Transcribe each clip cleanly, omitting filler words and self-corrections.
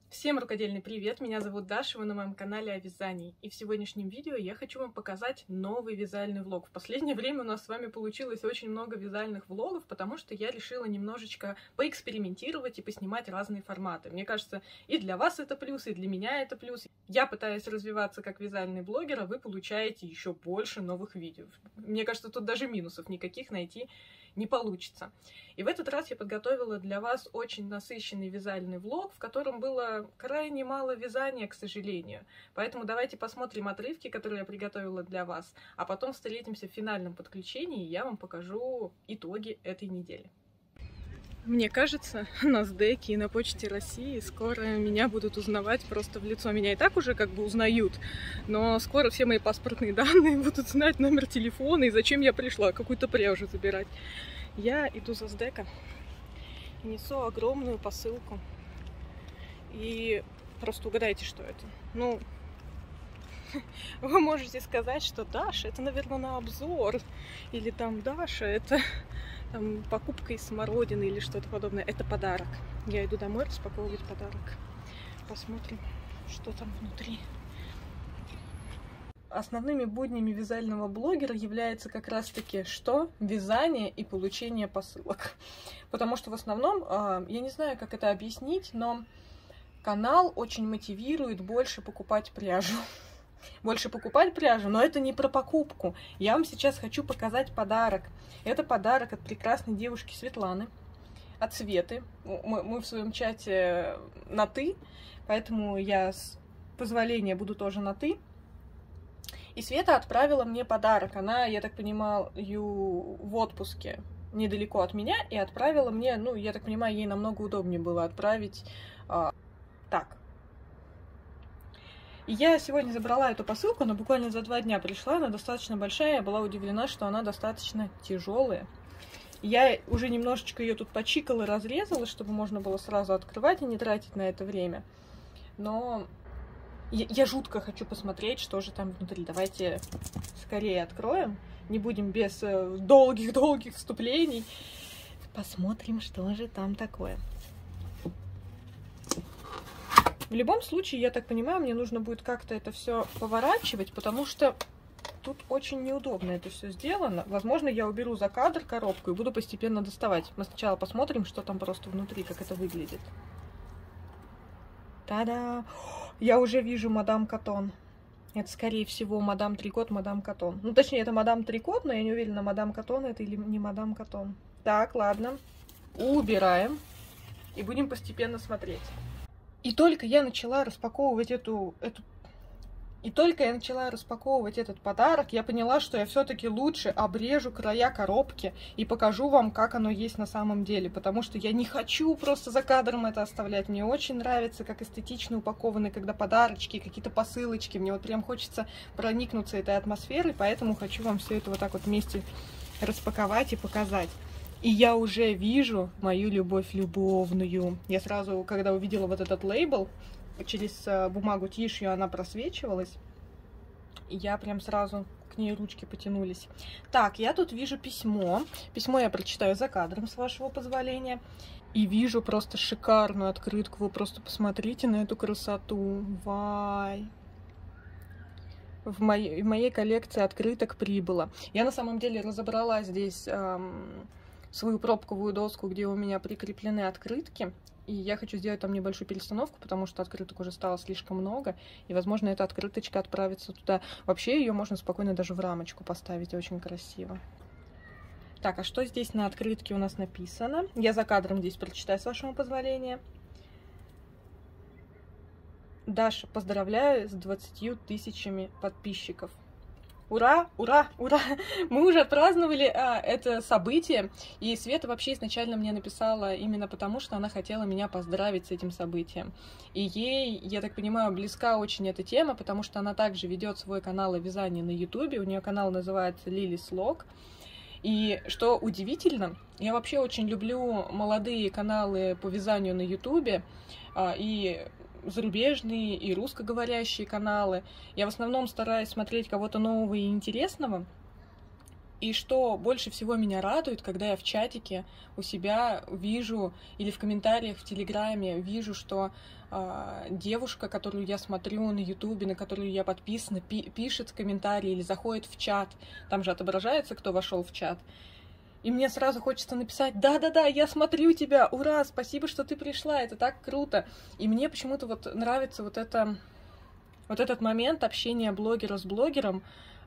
Всем рукодельный привет! Меня зовут Даша, вы на моем канале о вязании. И в сегодняшнем видео я хочу вам показать новый вязальный влог. В последнее время у нас с вами получилось очень много вязальных влогов, потому что я решила немножечко поэкспериментировать и поснимать разные форматы. Мне кажется, и для вас это плюс, и для меня это плюс. Я пытаюсь развиваться как вязальный блогер, а вы получаете еще больше новых видео. Мне кажется, тут даже минусов никаких найти не получится. И в этот раз я подготовила для вас очень насыщенный вязальный влог, в котором было крайне мало вязания, к сожалению. Поэтому давайте посмотрим отрывки, которые я приготовила для вас, а потом встретимся в финальном подключении, и я вам покажу итоги этой недели. Мне кажется, на СДЭКе и на Почте России скоро меня будут узнавать просто в лицо. Меня и так уже как бы узнают, но скоро все мои паспортные данные будут знать, номер телефона и зачем я пришла, какую-то пряжу забирать. Я иду за СДЭКа и несу огромную посылку. И просто угадайте, что это. Ну, вы можете сказать, что Даша, это, наверное, на обзор. Или там Даша, это там покупка из смородины или что-то подобное. Это подарок. Я иду домой распаковывать подарок. Посмотрим, что там внутри. Основными буднями вязального блогера является как раз-таки что? Вязание и получение посылок. Потому что в основном, я не знаю, как это объяснить, но канал очень мотивирует больше покупать пряжу. Больше покупать пряжу, но это не про покупку. Я вам сейчас хочу показать подарок. Это подарок от прекрасной девушки Светланы, от Светы. Мы в своем чате на «ты», поэтому я с позволения буду тоже на «ты». И Света отправила мне подарок. Она, я так понимаю, в отпуске недалеко от меня, и отправила мне, ну, я так понимаю, ей намного удобнее было отправить так. И я сегодня забрала эту посылку, она буквально за 2 дня пришла, она достаточно большая, я была удивлена, что она достаточно тяжелая. Я уже немножечко ее тут почикала, разрезала, чтобы можно было сразу открывать и не тратить на это время. Но я жутко хочу посмотреть, что же там внутри. Давайте скорее откроем, не будем без долгих-долгих вступлений. Посмотрим, что же там такое. В любом случае, я так понимаю, мне нужно будет как-то это все поворачивать, потому что тут очень неудобно это все сделано. Возможно, я уберу за кадр коробку и буду постепенно доставать. Мы сначала посмотрим, что там просто внутри, как это выглядит. Та-да! Я уже вижу мадам Котон. Это, скорее всего, мадам Трикот, мадам Котон. Ну, точнее, это мадам Трикот, но я не уверена, мадам Котон это или не мадам Котон. Так, ладно. Убираем. И будем постепенно смотреть. И только я начала распаковывать этот подарок, я поняла, что я все-таки лучше обрежу края коробки и покажу вам, как оно есть на самом деле, потому что я не хочу просто за кадром это оставлять. Мне очень нравится, как эстетично упакованы, когда подарочки, какие-то посылочки. Мне вот прям хочется проникнуться этой атмосферой, поэтому хочу вам все это вот так вот вместе распаковать и показать. И я уже вижу мою любовь любовную. Я сразу, когда увидела вот этот лейбл, через бумагу тишью она просвечивалась, и я прям сразу к ней ручки потянулись. Так, я тут вижу письмо. Письмо я прочитаю за кадром, с вашего позволения. И вижу просто шикарную открытку. Вы просто посмотрите на эту красоту. Вай! В моей коллекции открыток прибыло. Я на самом деле разобрала здесь свою пробковую доску, где у меня прикреплены открытки. И я хочу сделать там небольшую перестановку, потому что открыток уже стало слишком много. И, возможно, эта открыточка отправится туда. Вообще, ее можно спокойно даже в рамочку поставить. Очень красиво. Так, а что здесь на открытке у нас написано? Я за кадром здесь прочитаю, с вашего позволения. Даша, поздравляю с 20 тысячами подписчиков. Ура, ура, ура! Мы уже отпраздновали это событие, и Света вообще изначально мне написала именно потому, что она хотела меня поздравить с этим событием. И ей, я так понимаю, близка очень эта тема, потому что она также ведет свой канал о вязании на ютубе, у нее канал называется Lily's Log. И что удивительно, я вообще очень люблю молодые каналы по вязанию на ютубе, и зарубежные и русскоговорящие каналы. Я в основном стараюсь смотреть кого-то нового и интересного. И что больше всего меня радует, когда я в чатике у себя вижу, или в комментариях в Телеграме вижу, что девушка, которую я смотрю на Ютубе, на которую я подписана, пишет комментарии или заходит в чат. Там же отображается, кто вошел в чат. И мне сразу хочется написать: да-да-да, я смотрю тебя, ура, спасибо, что ты пришла, это так круто. И мне почему-то вот нравится вот этот момент общения блогера с блогером.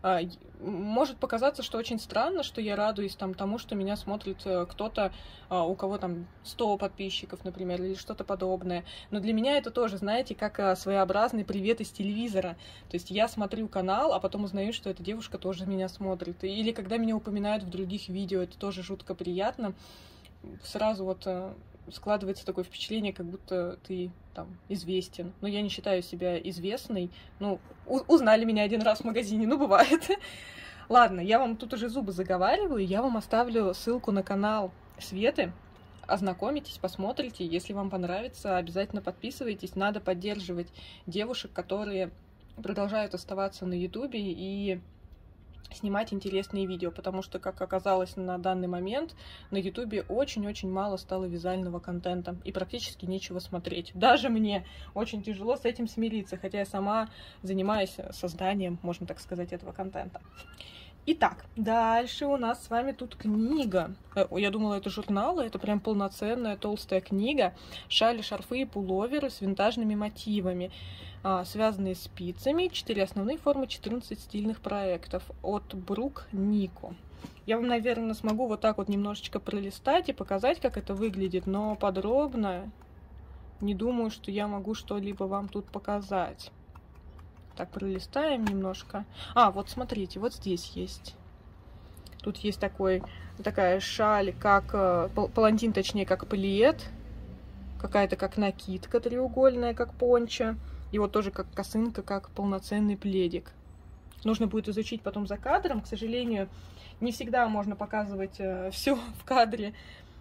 Может показаться, что очень странно, что я радуюсь тому, что меня смотрит кто-то, у кого там 100 подписчиков, например, или что-то подобное. Но для меня это тоже, знаете, как своеобразный привет из телевизора. То есть я смотрю канал, а потом узнаю, что эта девушка тоже меня смотрит. Или когда меня упоминают в других видео, это тоже жутко приятно. Сразу вот складывается такое впечатление, как будто ты там известен. Но я не считаю себя известной. Ну, узнали меня один раз в магазине, ну, бывает. Ладно, я вам тут уже зубы заговариваю, я вам оставлю ссылку на канал Светы. Ознакомитесь, посмотрите. Если вам понравится, обязательно подписывайтесь. Надо поддерживать девушек, которые продолжают оставаться на Ютубе и снимать интересные видео, потому что, как оказалось на данный момент, на Ютубе очень-очень мало стало вязального контента и практически нечего смотреть. Даже мне очень тяжело с этим смириться, хотя я сама занимаюсь созданием, можно так сказать, этого контента. Итак, дальше у нас с вами тут книга. Я думала, это журналы, это прям полноценная толстая книга. Шали, шарфы и пуловеры с винтажными мотивами, связанные спицами. 4 основные формы, 14 стильных проектов от Брук Нико. Я вам, наверное, смогу вот так вот немножечко пролистать и показать, как это выглядит, но подробно не думаю, что я могу что-либо вам тут показать. Так, пролистаем немножко. Вот смотрите, вот здесь есть. Тут есть такая шаль, как палантин, точнее, как палиет. Какая-то как накидка треугольная, как пончо. И вот тоже как косынка, как полноценный пледик. Нужно будет изучить потом за кадром. К сожалению, не всегда можно показывать все в кадре.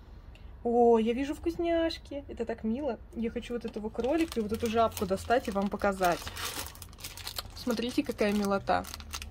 О, я вижу вкусняшки. Это так мило. Я хочу вот этого кролика и вот эту жабку достать и вам показать. Смотрите, какая милота.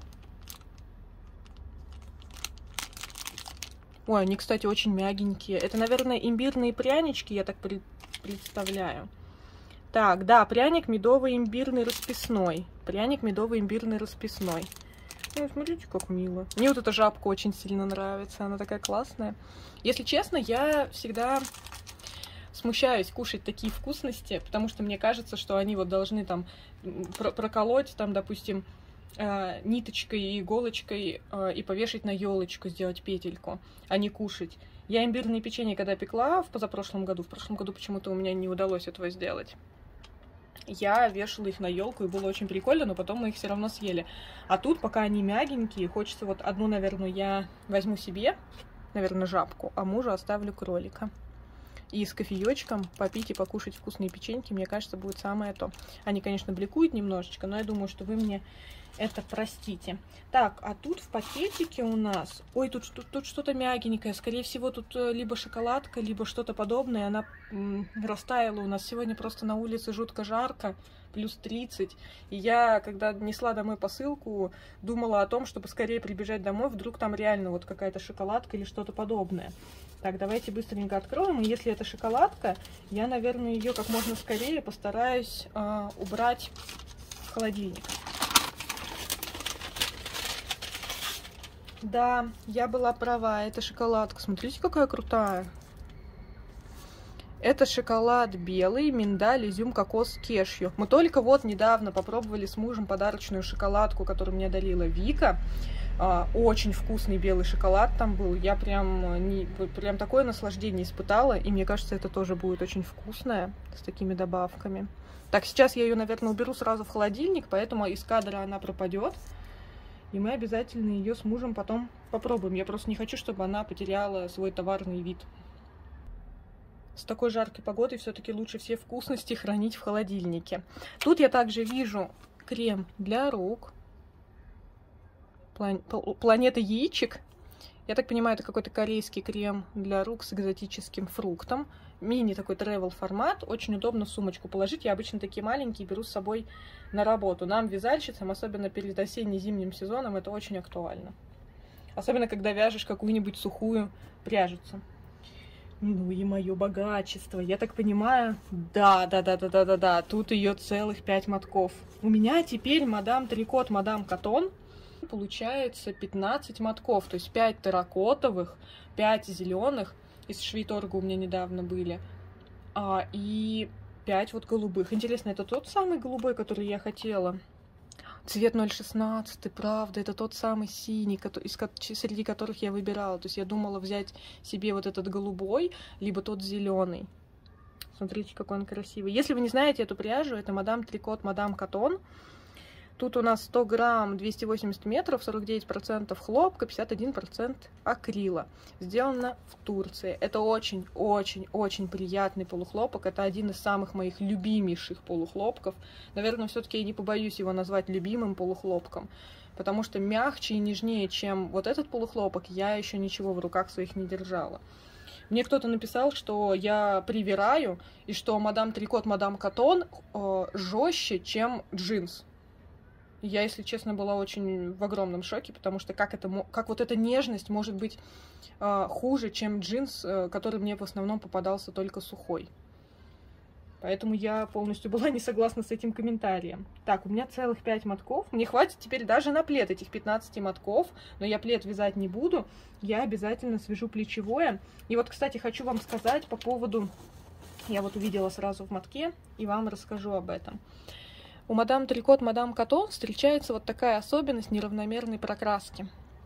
Ой, они, кстати, очень мягенькие. Это, наверное, имбирные прянички, я так представляю. Так, да, пряник медово-имбирный расписной. Пряник медово-имбирный расписной. Ой, смотрите, как мило. Мне вот эта жабка очень сильно нравится. Она такая классная. Если честно, я всегда смущаюсь кушать такие вкусности, потому что мне кажется, что они вот должны там проколоть, там, допустим, ниточкой и иголочкой и повешать на елочку, сделать петельку, а не кушать. Я имбирные печенье когда пекла в прошлом году почему-то у меня не удалось этого сделать. Я вешала их на елку, и было очень прикольно, но потом мы их все равно съели. А тут, пока они мягенькие, хочется вот одну, наверное, я возьму себе, наверное, жабку, а мужу оставлю кролика. И с кофеечком попить и покушать вкусные печеньки, мне кажется, будет самое то. Они, конечно, бликуют немножечко, но я думаю, что вы мне это простите. Так, а тут в пакетике у нас... Ой, тут что-то мягенькое. Скорее всего, тут либо шоколадка, либо что-то подобное. Она растаяла у нас. Сегодня просто на улице жутко жарко, плюс 30. И я, когда несла домой посылку, думала о том, чтобы скорее прибежать домой. Вдруг там реально вот какая-то шоколадка или что-то подобное. Так, давайте быстренько откроем. И если это шоколадка, я, наверное, ее как можно скорее постараюсь убрать в холодильник. Да, я была права, это шоколадка. Смотрите, какая крутая. Это шоколад белый, миндаль, изюм, кокос, кешью. Мы только вот недавно попробовали с мужем подарочную шоколадку, которую мне дарила Вика. Очень вкусный белый шоколад там был. Я прям такое наслаждение испытала. И мне кажется, это тоже будет очень вкусное с такими добавками. Так, сейчас я ее, наверное, уберу сразу в холодильник, поэтому из кадра она пропадет. И мы обязательно ее с мужем потом попробуем. Я просто не хочу, чтобы она потеряла свой товарный вид. С такой жаркой погодой все-таки лучше все вкусности хранить в холодильнике. Тут я также вижу крем для рук. Планета яичек. Я так понимаю, это какой-то корейский крем для рук с экзотическим фруктом. Мини такой travel формат. Очень удобно в сумочку положить. Я обычно такие маленькие беру с собой на работу. Нам, вязальщицам, особенно перед осенне-зимним сезоном, это очень актуально. Особенно, когда вяжешь какую-нибудь сухую пряжицу. Ну и мое богачество. Я так понимаю, да, тут ее целых 5 мотков. У меня теперь мадам Трикот, мадам Катон получается 15 мотков. То есть 5 терракотовых, 5 зеленых. Из Швейторга у меня недавно были. И 5 вот голубых. Интересно, это тот самый голубой, который я хотела? Цвет 016, правда, это тот самый синий, среди которых я выбирала. То есть я думала взять себе вот этот голубой, либо тот зеленый. Смотрите, какой он красивый. Если вы не знаете эту пряжу, это мадам Трикот, мадам Катон. Тут у нас 100 грамм, 280 метров, 49% хлопка, 51% акрила. Сделано в Турции. Это очень-очень-очень приятный полухлопок. Это один из самых моих любимейших полухлопков. Наверное, все-таки я не побоюсь его назвать любимым полухлопком, потому что мягче и нежнее, чем вот этот полухлопок, я еще ничего в руках своих не держала. Мне кто-то написал, что я привираю, и что мадам Трикот, мадам Катон жестче, чем джинс. Я, если честно, была очень в огромном шоке, потому что как вот эта нежность может быть хуже, чем джинс, который мне в основном попадался только сухой. Поэтому я полностью была не согласна с этим комментарием. Так, у меня целых 5 мотков. Мне хватит теперь даже на плед этих 15 мотков, но я плед вязать не буду. Я обязательно свяжу плечевое. И вот, кстати, хочу вам сказать по поводу... Я вот увидела сразу в мотке и вам расскажу об этом. У мадам Трикот, мадам Катон встречается вот такая особенность неравномерной прокраски.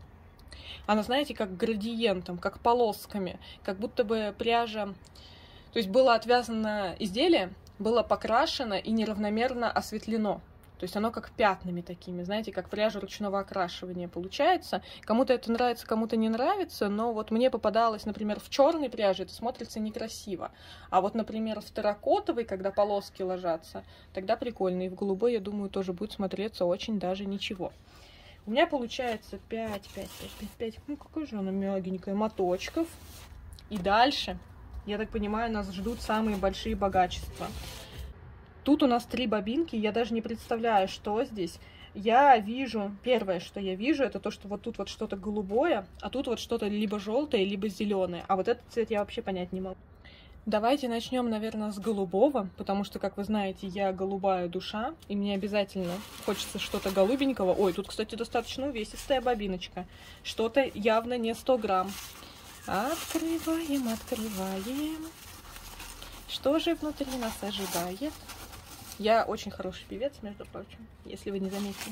Она, знаете, как градиентом, как полосками, как будто бы пряжа... То есть было отвязано изделие, было покрашено и неравномерно осветлено. То есть оно как пятнами такими, знаете, как пряжа ручного окрашивания получается. Кому-то это нравится, кому-то не нравится, но вот мне попадалось, например, в черной пряже, это смотрится некрасиво. А вот, например, в терракотовой, когда полоски ложатся, тогда прикольно. И в голубой, я думаю, тоже будет смотреться очень даже ничего. У меня получается 5, ну какой же она мягенькая, моточков. И дальше, я так понимаю, нас ждут самые большие богачества. Тут у нас 3 бобинки, я даже не представляю, что здесь. Я вижу, первое, что я вижу, это то, что вот тут вот что-то голубое, а тут вот что-то либо желтое, либо зеленое. А вот этот цвет я вообще понять не могу. Давайте начнем, наверное, с голубого, потому что, как вы знаете, я голубая душа, и мне обязательно хочется что-то голубенького. Ой, тут, кстати, достаточно увесистая бобиночка. Что-то явно не 100 грамм. Открываем, открываем. Что же внутри нас ожидает? Я очень хороший певец, между прочим, если вы не заметили.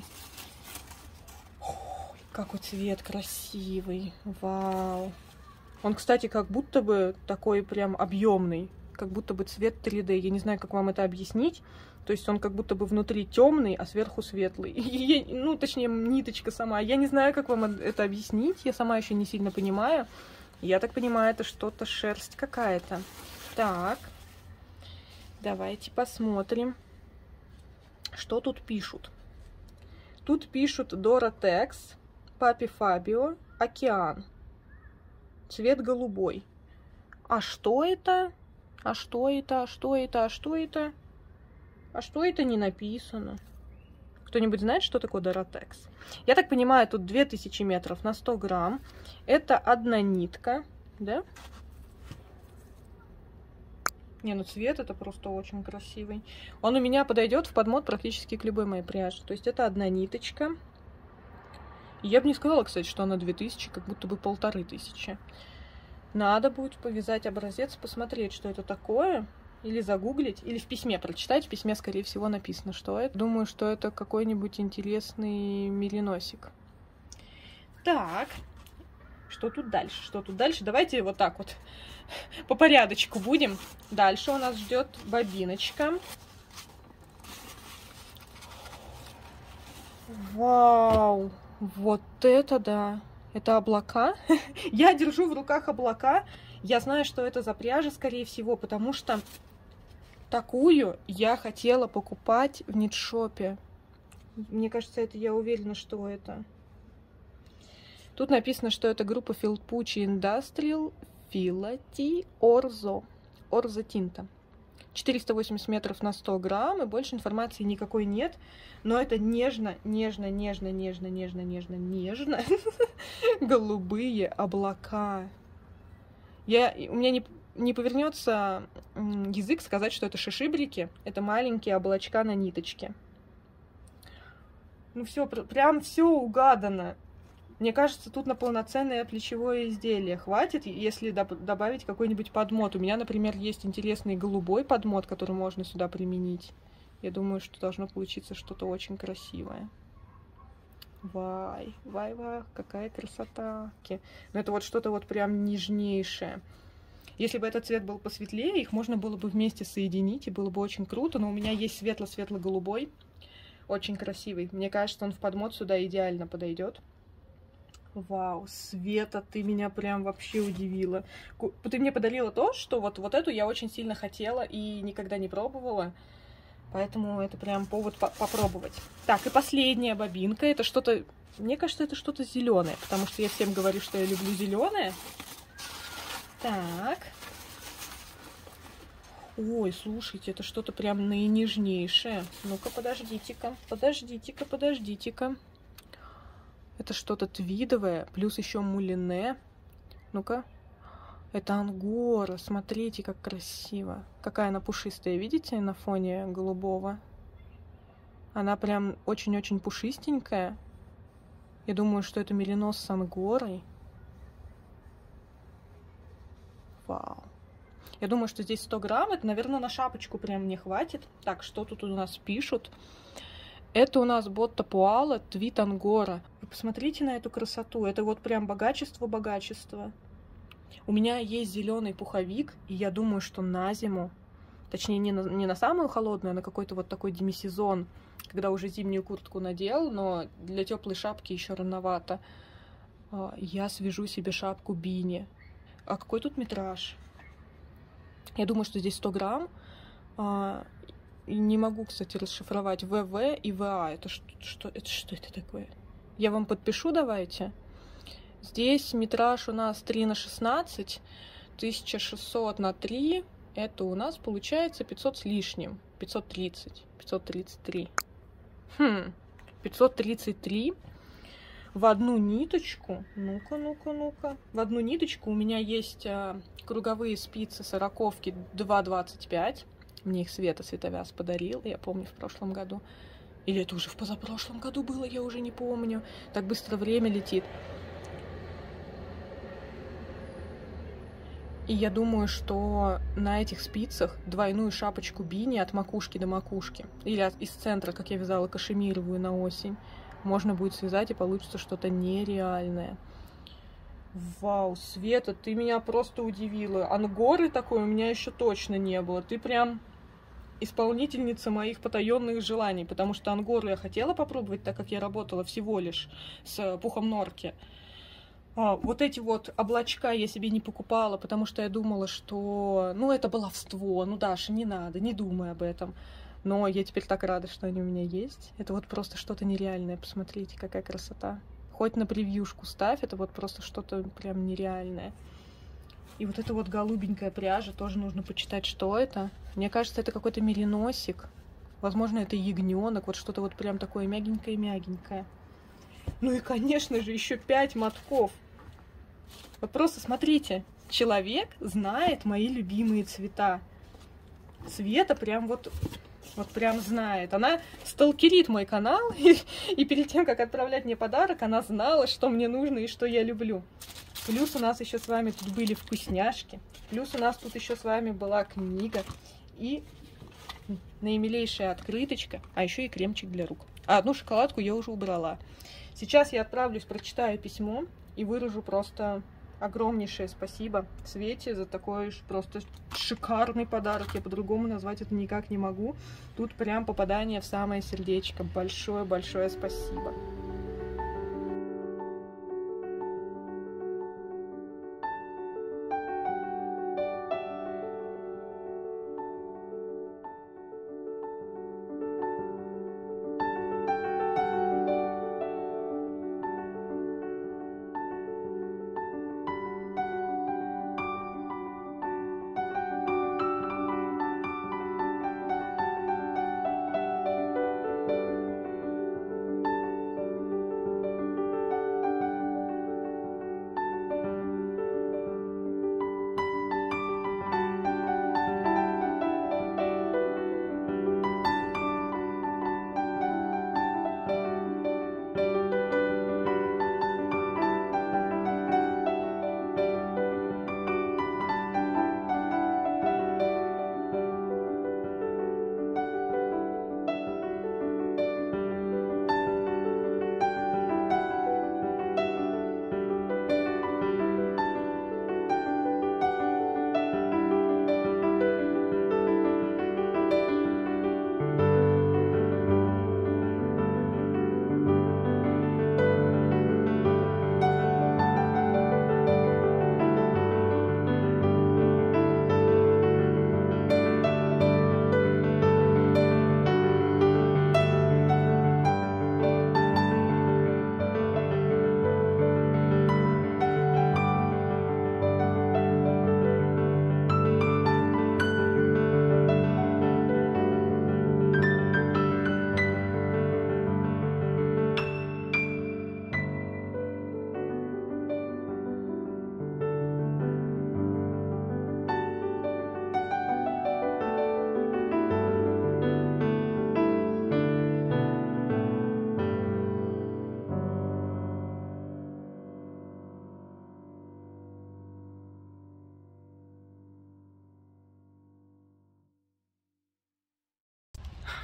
Ой, какой цвет красивый. Вау. Он, кстати, как будто бы такой прям объемный. Как будто бы цвет 3D. Я не знаю, как вам это объяснить. То есть он как будто бы внутри темный, а сверху светлый. Ну, точнее, ниточка сама. Я не знаю, как вам это объяснить. Я сама еще не сильно понимаю. Я так понимаю, это что-то шерсть какая-то. Так. Давайте посмотрим, что тут пишут. Тут пишут Dora-Tex, Папи Фабио, Океан. Цвет голубой. А что это? А что это? А что это? А что это? А что это не написано? Кто-нибудь знает, что такое Dora-Tex? Я так понимаю, тут 2000 метров на 100 грамм. Это одна нитка, да? Не, ну цвет это просто очень красивый. Он у меня подойдет в подмод практически к любой моей пряже. То есть это одна ниточка. И я бы не сказала, кстати, что она 2000, как будто бы 1500. Надо будет повязать образец, посмотреть, что это такое. Или загуглить, или в письме прочитать. В письме, скорее всего, написано, что это. Думаю, что это какой-нибудь интересный мериносик. Так. Что тут дальше? Что тут дальше? Давайте вот так вот по порядочку будем. Дальше у нас ждет бобиночка. Вау! Вот это да! Это облака. Я держу в руках облака. Я знаю, что это за пряжа, скорее всего, потому что такую я хотела покупать в нитшопе. Мне кажется, это я уверена, что это. Тут написано, что это группа Felpucci Industrial Filati Orzo. Орзо Тинта. 480 метров на 100 грамм, и больше информации никакой нет. Но это нежно, нежно, нежно, нежно, нежно, нежно, нежно голубые облака. У меня не повернется язык сказать, что это шишибрики. Это маленькие облачка на ниточке. Ну все, прям все угадано. Мне кажется, тут на полноценное плечевое изделие хватит, если добавить какой-нибудь подмот. У меня, например, есть интересный голубой подмот, который можно сюда применить. Я думаю, что должно получиться что-то очень красивое. Вай, вай, вай, какая красота. Но это вот что-то вот прям нежнейшее. Если бы этот цвет был посветлее, их можно было бы вместе соединить, и было бы очень круто. Но у меня есть светло-светло-голубой, очень красивый. Мне кажется, он в подмот сюда идеально подойдет. Вау, Света, ты меня прям вообще удивила. Ты мне подарила то, что вот эту я очень сильно хотела и никогда не пробовала. Поэтому это прям повод попробовать. Так, и последняя бобинка. Это что-то... Мне кажется, это что-то зеленое, потому что я всем говорю, что я люблю зеленое. Так. Ой, слушайте, это что-то прям наинежнейшее. Ну-ка, подождите-ка, подождите-ка, подождите-ка. Это что-то твидовое, плюс еще мулине. Ну-ка. Это ангора. Смотрите, как красиво. Какая она пушистая, видите, на фоне голубого? Она прям очень-очень пушистенькая. Я думаю, что это меринос с ангорой. Вау. Я думаю, что здесь 100 грамм. Это, наверное, на шапочку прям не хватит. Так, что тут у нас пишут? Это у нас Ботта Пуала, твит ангора. Вы посмотрите на эту красоту. Это вот прям богачество-богачество. У меня есть зеленый пуховик, и я думаю, что на зиму, точнее не на самую холодную, а на какой-то вот такой демисезон, когда уже зимнюю куртку надел, но для теплой шапки еще рановато, я свяжу себе шапку Бини. А какой тут метраж? Я думаю, что здесь 100 грамм. Не могу, кстати, расшифровать ВВ и ВА. Это что это такое? Я вам подпишу, давайте. Здесь метраж у нас 3 на 16, 1600 на 3. Это у нас получается 500 с лишним. 530, 533. 533 в одну ниточку. Ну-ка, ну-ка, ну-ка. В одну ниточку у меня есть круговые спицы 40-ки 2,25. Мне их Света Световяз подарил, я помню, в прошлом году. Или это уже в позапрошлом году было, я уже не помню. Так быстро время летит. И я думаю, что на этих спицах двойную шапочку Бини от макушки до макушки, или из центра, как я вязала кашемировую на осень, можно будет связать, и получится что-то нереальное. Вау, Света, ты меня просто удивила. Ангоры такой у меня еще точно не было. Ты прям исполнительница моих потаенных желаний, потому что ангору я хотела попробовать, так как я работала всего лишь с пухом норки. Вот эти вот облачка я себе не покупала, потому что я думала, что, ну, это баловство, ну, Даша, не надо, не думай об этом. Но я теперь так рада, что они у меня есть. Это вот просто что-то нереальное, посмотрите, какая красота. Хоть на превьюшку ставь, это вот просто что-то прям нереальное. И вот эта вот голубенькая пряжа, тоже нужно почитать, что это. Мне кажется, это какой-то мериносик. Возможно, это ягненок, вот что-то вот прям такое мягенькое-мягенькое. Ну и, конечно же, еще 5 мотков. Вот просто смотрите, человек знает мои любимые цвета. Света прям вот прям знает. Она сталкерит мой канал, и перед тем, как отправлять мне подарок, она знала, что мне нужно и что я люблю. Плюс у нас еще с вами тут были вкусняшки. Плюс у нас тут еще с вами была книга. И наимилейшая открыточка, а еще и кремчик для рук. А одну шоколадку я уже убрала. Сейчас я отправлюсь, прочитаю письмо и выражу просто огромнейшее спасибо Свете за такой просто шикарный подарок. Я по-другому назвать это никак не могу. Тут прям попадание в самое сердечко. Большое-большое спасибо.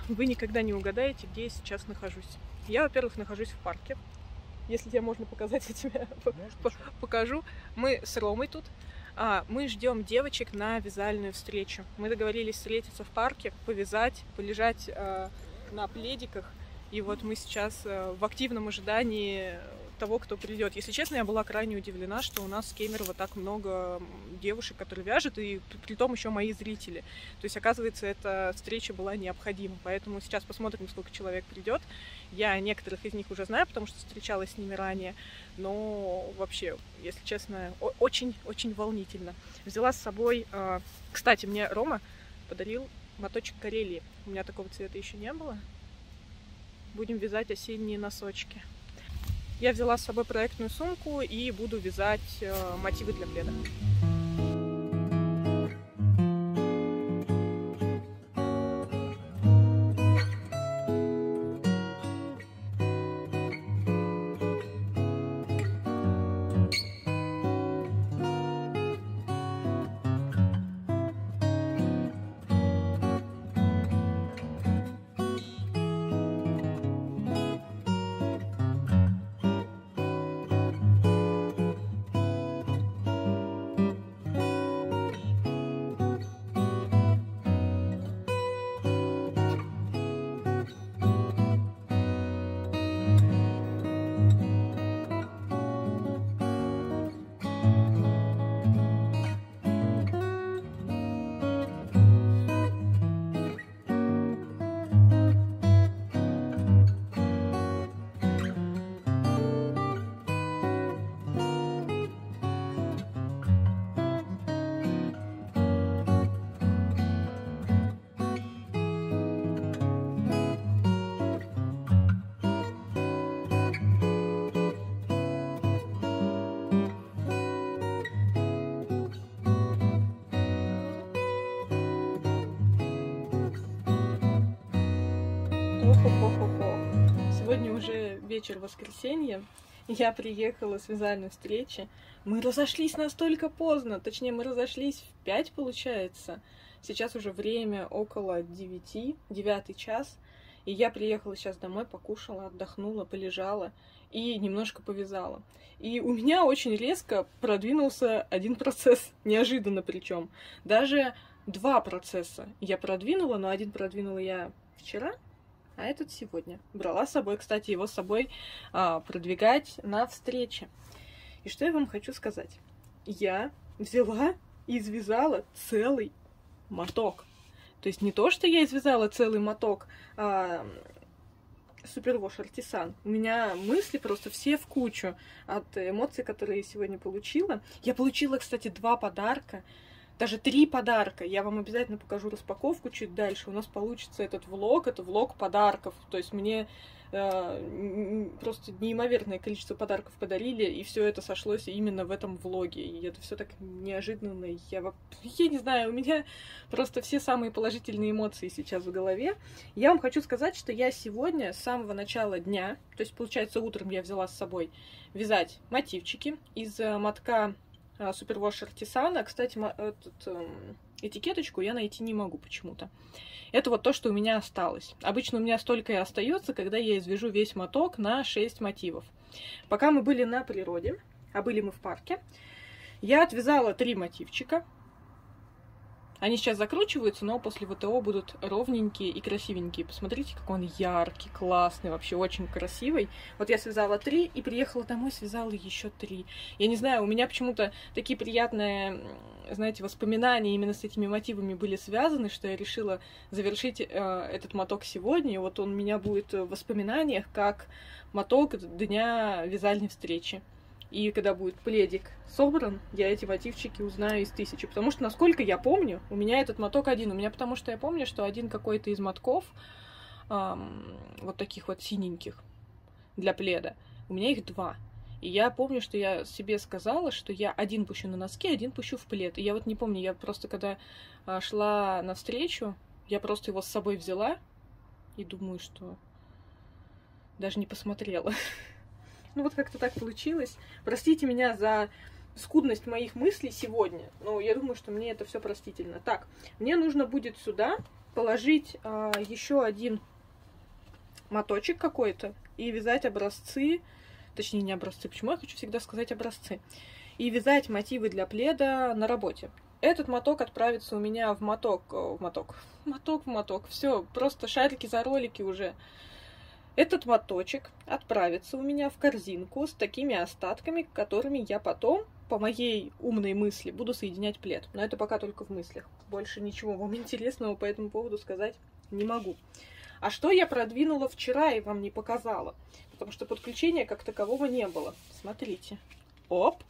вы никогда не угадаете, где я сейчас нахожусь. Я, во-первых, нахожусь в парке. Если тебе можно показать, я тебе покажу. Мы с Ромой тут. Мы ждем девочек на вязальную встречу. Мы договорились встретиться в парке, повязать, полежать на пледиках. И вот мы сейчас в активном ожидании того, кто придет. Если честно, я была крайне удивлена, что у нас в Кемерово так много девушек, которые вяжут, и при том еще мои зрители. То есть, оказывается, эта встреча была необходима. Поэтому сейчас посмотрим, сколько человек придет. Я некоторых из них уже знаю, потому что встречалась с ними ранее. Но вообще, если честно, очень-очень волнительно. Взяла с собой... Кстати, мне Рома подарил моточек Карелии. У меня такого цвета еще не было. Будем вязать осенние носочки. Я взяла с собой проектную сумку и буду вязать мотивы для пледа. Сегодня уже вечер воскресенья. Я приехала с вязальной встречи. Мы разошлись настолько поздно. Точнее, мы разошлись в 5, получается. Сейчас уже время около 9, 9 час. И я приехала сейчас домой, покушала, отдохнула, полежала и немножко повязала. И у меня очень резко продвинулся один процесс. Неожиданно причем. Даже 2 процесса я продвинула, но один продвинула я вчера, а этот сегодня. Брала с собой, кстати, его с собой продвигать на встрече. И что я вам хочу сказать? Я взяла и извязала целый моток. То есть не то, что я извязала целый моток Супервош Артисан. У меня мысли просто все в кучу от эмоций, которые я сегодня получила. Я получила, кстати, 2 подарка. Даже 3 подарка. Я вам обязательно покажу распаковку чуть дальше. У нас получится этот влог. Это влог подарков. То есть мне просто неимоверное количество подарков подарили. И все это сошлось именно в этом влоге. И это все так неожиданно. Я не знаю, у меня просто все самые положительные эмоции сейчас в голове. Я вам хочу сказать, что я сегодня с самого начала дня, то есть, получается, утром я взяла с собой вязать мотивчики из мотка Супервош Артисана. Кстати, этикеточку я найти не могу почему-то. Это вот то, что у меня осталось. Обычно у меня столько и остается, когда я извяжу весь моток на 6 мотивов. Пока мы были на природе, а были мы в парке, я отвязала 3 мотивчика. Они сейчас закручиваются, но после ВТО будут ровненькие и красивенькие. Посмотрите, какой он яркий, классный, вообще очень красивый. Вот я связала 3 и приехала домой, связала еще 3. Я не знаю, у меня почему-то такие приятные, знаете, воспоминания именно с этими мотивами были связаны, что я решила завершить этот моток сегодня. И вот он у меня будет в воспоминаниях как моток дня вязальной встречи. И когда будет пледик собран, я эти мотивчики узнаю из 1000. Потому что, насколько я помню, у меня этот моток один. У меня потому что я помню, что один какой-то из мотков, вот таких вот синеньких, для пледа, у меня их 2. И я помню, что я себе сказала, что я один пущу на носки, один пущу в плед. И я вот не помню, я просто когда шла навстречу, я просто его с собой взяла и думаю, что даже не посмотрела. Ну вот как-то так получилось. Простите меня за скудность моих мыслей сегодня, но я думаю, что мне это все простительно. Так, мне нужно будет сюда положить еще один моточек какой-то и вязать образцы, точнее не образцы, почему я хочу всегда сказать образцы, и вязать мотивы для пледа на работе. Этот моток отправится у меня в моток, все, просто шарики за ролики уже. Этот моточек отправится у меня в корзинку с такими остатками, которыми я потом, по моей умной мысли, буду соединять плед. Но это пока только в мыслях. Больше ничего вам интересного по этому поводу сказать не могу. А что я продвинула вчера и вам не показала? Потому что подключения как такового не было. Смотрите. Оп!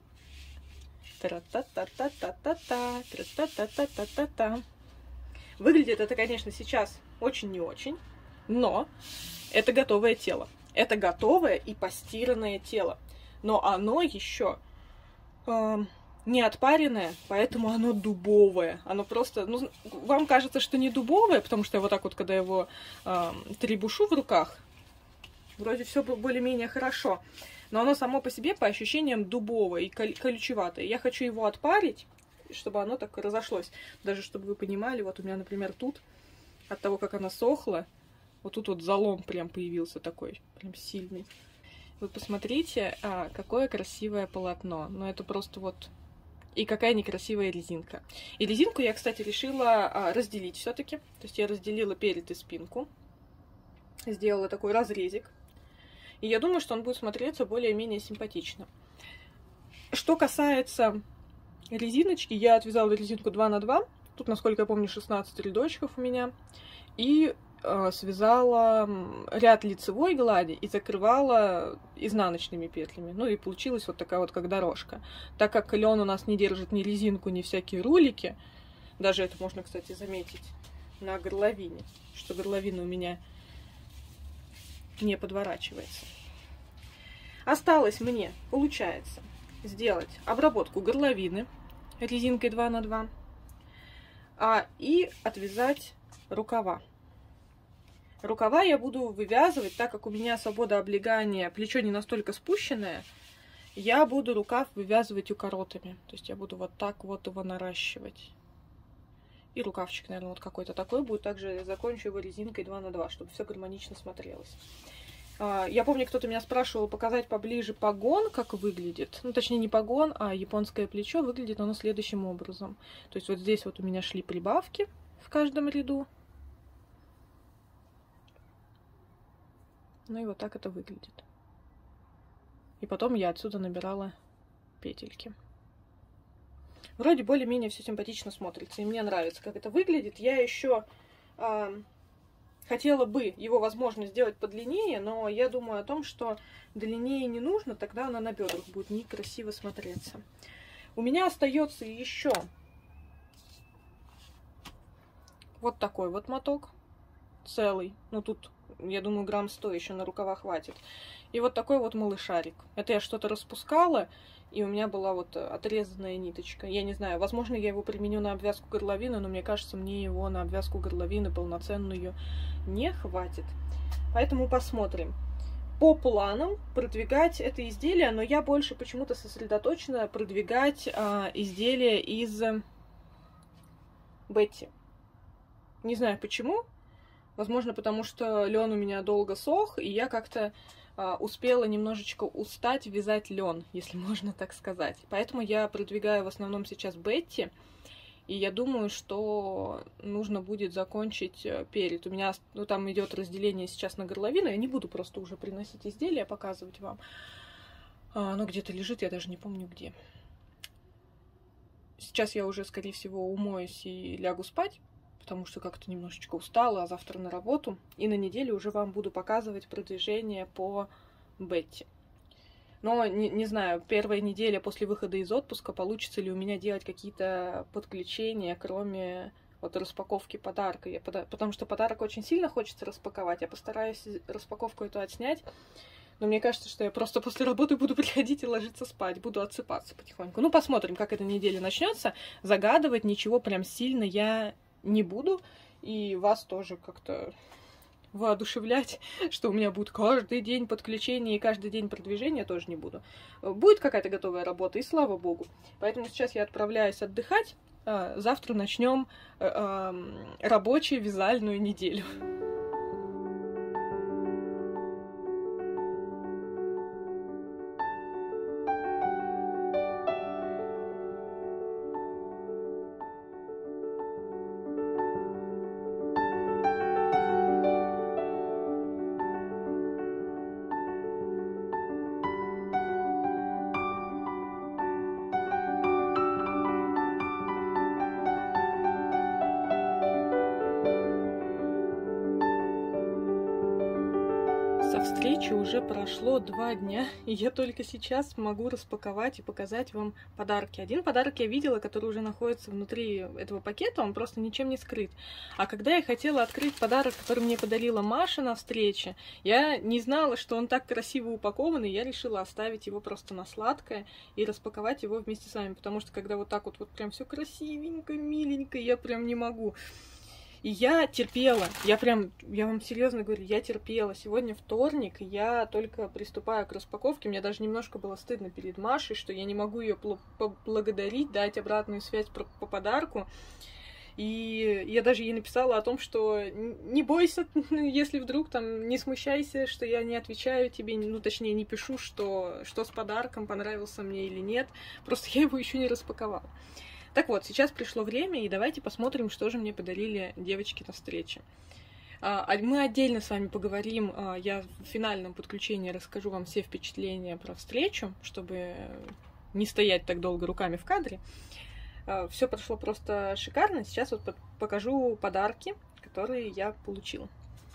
Тра-та-та-та-та-та-та, тра-та-та-та-та-та-та. Выглядит это, конечно, сейчас очень не очень, но это готовое тело. Это готовое и постиранное тело. Но оно еще не отпаренное, поэтому оно дубовое. Оно просто... Ну, вам кажется, что не дубовое, потому что я вот так вот, когда его требушу в руках, вроде все более-менее хорошо. Но оно само по себе, по ощущениям, дубовое и колючеватое. Я хочу его отпарить, чтобы оно так разошлось. Даже чтобы вы понимали, вот у меня, например, тут, от того, как оно сохло, вот тут вот залом прям появился такой, прям сильный. Вы посмотрите, какое красивое полотно. Ну, это просто вот... И какая некрасивая резинка. И резинку я, кстати, решила разделить все-таки. То есть я разделила перед и спинку. Сделала такой разрезик. И я думаю, что он будет смотреться более-менее симпатично. Что касается резиночки, я отвязала резинку 2 на 2. Тут, насколько я помню, 16 рядочков у меня. И связала ряд лицевой глади и закрывала изнаночными петлями. Ну и получилась вот такая вот как дорожка. Так как лен у нас не держит ни резинку, ни всякие рулики, даже это можно, кстати, заметить на горловине, что горловина у меня не подворачивается. Осталось мне, получается, сделать обработку горловины резинкой 2 на 2 и отвязать рукава. Рукава я буду вывязывать, так как у меня свобода облегания, плечо не настолько спущенное, я буду рукав вывязывать укоротами. То есть я буду вот так вот его наращивать. И рукавчик, наверное, вот какой-то такой будет. Также закончу его резинкой 2 на 2, чтобы все гармонично смотрелось. Я помню, кто-то меня спрашивал показать поближе погон, как выглядит. Ну, точнее, не погон, а японское плечо. Выглядит оно следующим образом. То есть вот здесь вот у меня шли прибавки в каждом ряду. Ну и вот так это выглядит. И потом я отсюда набирала петельки. Вроде более-менее все симпатично смотрится. И мне нравится, как это выглядит. Я еще хотела бы его, возможно, сделать подлиннее, но я думаю о том, что длиннее не нужно, тогда она на бедрах будет некрасиво смотреться. У меня остается еще вот такой вот моток целый. Ну тут, я думаю, грамм 100 еще на рукава хватит. И вот такой вот малышарик. Это я что-то распускала, и у меня была вот отрезанная ниточка. Я не знаю, возможно, я его применю на обвязку горловины, но мне кажется, мне его на обвязку горловины полноценную не хватит. Поэтому посмотрим. По планам продвигать это изделие, но я больше почему-то сосредоточена продвигать изделие из Бетти. Не знаю почему. Возможно, потому что лен у меня долго сох, и я как-то успела немножечко устать вязать лен, если можно так сказать. Поэтому я продвигаю в основном сейчас Бетти. И я думаю, что нужно будет закончить перед. У меня там идет разделение сейчас на горловину. Я не буду просто уже приносить изделия, показывать вам. Оно где-то лежит, я даже не помню где. Сейчас я уже, скорее всего, умоюсь и лягу спать, потому что как-то немножечко устала, а завтра на работу. И на неделе уже вам буду показывать продвижение по Бетти. Но не знаю, первая неделя после выхода из отпуска, получится ли у меня делать какие-то подключения, кроме вот распаковки подарка. Потому что подарок очень сильно хочется распаковать. Я постараюсь распаковку эту отснять. Но мне кажется, что я просто после работы буду приходить и ложиться спать. Буду отсыпаться потихоньку. Ну, посмотрим, как эта неделя начнется. Загадывать ничего прям сильно я не буду. И вас тоже как-то воодушевлять, что у меня будет каждый день подключение и каждый день продвижения, тоже не буду. Будет какая-то готовая работа, и слава богу. Поэтому сейчас я отправляюсь отдыхать. завтра начнем рабочую вязальную неделю. Со встречи уже прошло 2 дня, и я только сейчас могу распаковать и показать вам подарки. Один подарок я видела, который уже находится внутри этого пакета, он просто ничем не скрыт. А когда я хотела открыть подарок, который мне подарила Маша на встрече, я не знала, что он так красиво упакован, и я решила оставить его просто на сладкое и распаковать его вместе с вами, потому что когда вот так вот прям все красивенько, миленько, я прям не могу. И я терпела, я вам серьезно говорю, я терпела. Сегодня вторник, я только приступаю к распаковке. Мне даже немножко было стыдно перед Машей, что я не могу ее поблагодарить, дать обратную связь по подарку. И я даже ей написала о том, что не бойся, если вдруг там не смущайся, что я не отвечаю тебе, ну точнее не пишу, что с подарком, понравился мне или нет. Просто я его еще не распаковала. Так вот, сейчас пришло время, и давайте посмотрим, что же мне подарили девочки на встрече. Мы отдельно с вами поговорим, я в финальном подключении расскажу вам все впечатления про встречу, чтобы не стоять так долго руками в кадре. Все прошло просто шикарно. Сейчас вот покажу подарки, которые я получила.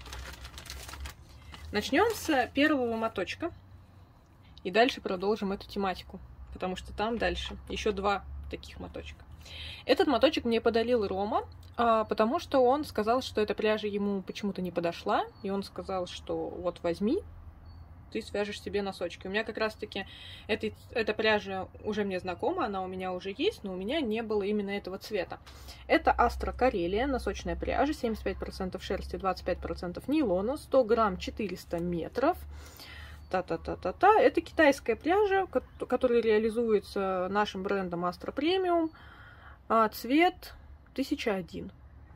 Начнем с первого моточка, и дальше продолжим эту тематику, потому что там дальше еще 2 таких моточка. Этот моточек мне подарил Рома, потому что он сказал, что эта пряжа ему почему-то не подошла, и он сказал, что вот возьми, ты свяжешь себе носочки. У меня как раз-таки эта пряжа уже мне знакома, она у меня уже есть, но у меня не было именно этого цвета. Это Астра Карелия, носочная пряжа, 75% шерсти, 25% нейлона, 100 грамм, 400 метров. Та-та-та-та-та. Это китайская пряжа, которая реализуется нашим брендом Astra Premium. Цвет 1001.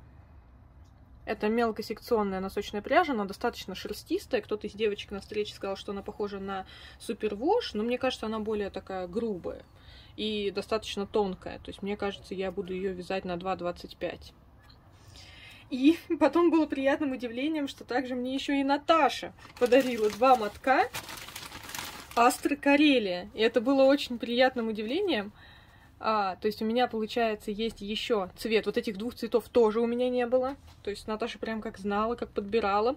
Это мелкосекционная носочная пряжа, она достаточно шерстистая. Кто-то из девочек на встрече сказал, что она похожа на супервош, но мне кажется, она более такая грубая и достаточно тонкая. То есть, мне кажется, я буду ее вязать на 2,25. И потом было приятным удивлением, что также мне еще и Наташа подарила 2 мотка Астры Карелия. И это было очень приятным удивлением. То есть у меня, получается, есть еще цвет. Вот этих 2 цветов тоже у меня не было. То есть Наташа прям как знала, как подбирала.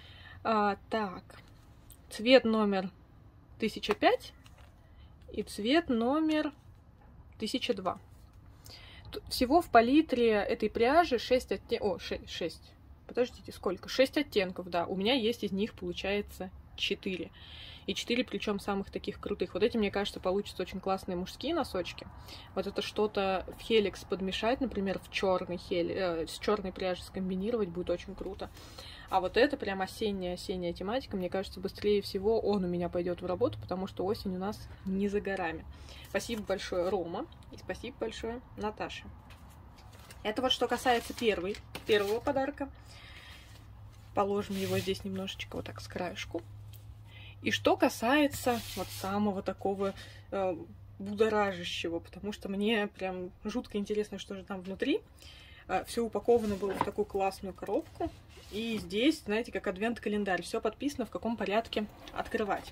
Так, цвет номер 1005 и цвет номер 1002. Всего в палитре этой пряжи 6 оттенков. 6. Подождите, сколько? 6 оттенков, да. У меня есть из них, получается, 4. И 4, причем самых таких крутых. Вот эти, мне кажется, получатся очень классные мужские носочки. Вот это что-то в хеликс подмешать, например, в черный с черной пряжей скомбинировать будет очень круто. А вот это прям осенняя тематика. Мне кажется, быстрее всего он у меня пойдет в работу, потому что осень у нас не за горами. Спасибо большое, Рома, и спасибо большое, Наташе. Это вот что касается первого подарка. Положим его здесь немножечко вот так с краешку. И что касается вот самого такого будоражащего, потому что мне прям жутко интересно, что же там внутри. Все упаковано было в такую классную коробку. И здесь, знаете, как адвент-календарь. Все подписано, в каком порядке открывать.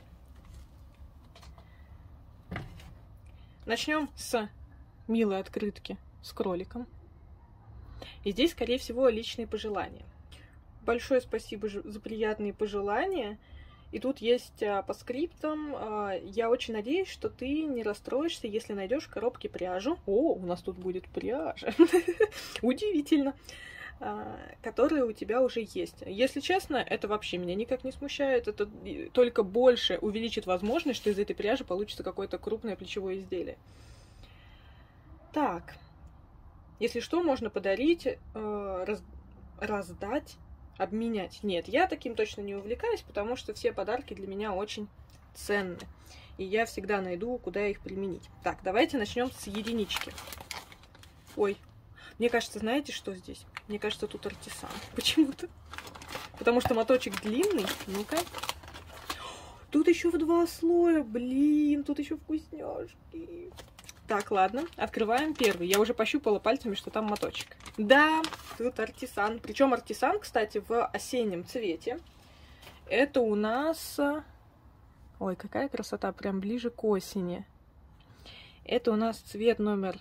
Начнем с милой открытки с кроликом. И здесь, скорее всего, личные пожелания. Большое спасибо за приятные пожелания. И тут есть по скриптам. Я очень надеюсь, что ты не расстроишься, если найдешь в коробке пряжу. О, у нас тут будет пряжа. Удивительно. Которая у тебя уже есть. Если честно, это вообще меня никак не смущает. Это только больше увеличит возможность, что из этой пряжи получится какое-то крупное плечевое изделие. Так. Если что, можно подарить, раздать, обменять. Нет, я таким точно не увлекаюсь, потому что все подарки для меня очень ценны. И я всегда найду, куда их применить. Так, давайте начнем с единички. Ой, Мне кажется, знаете, что здесь? Мне кажется, тут артисан. Почему-то. Потому что моточек длинный. Ну-ка. Тут еще в 2 слоя. Блин, тут еще вкусняшки. Так, ладно. Открываем первый. Я уже пощупала пальцами, что там моточек. Да, тут артисан. Причем артисан, кстати, в осеннем цвете. Это у нас... Ой, какая красота. Прям ближе к осени. Это у нас цвет номер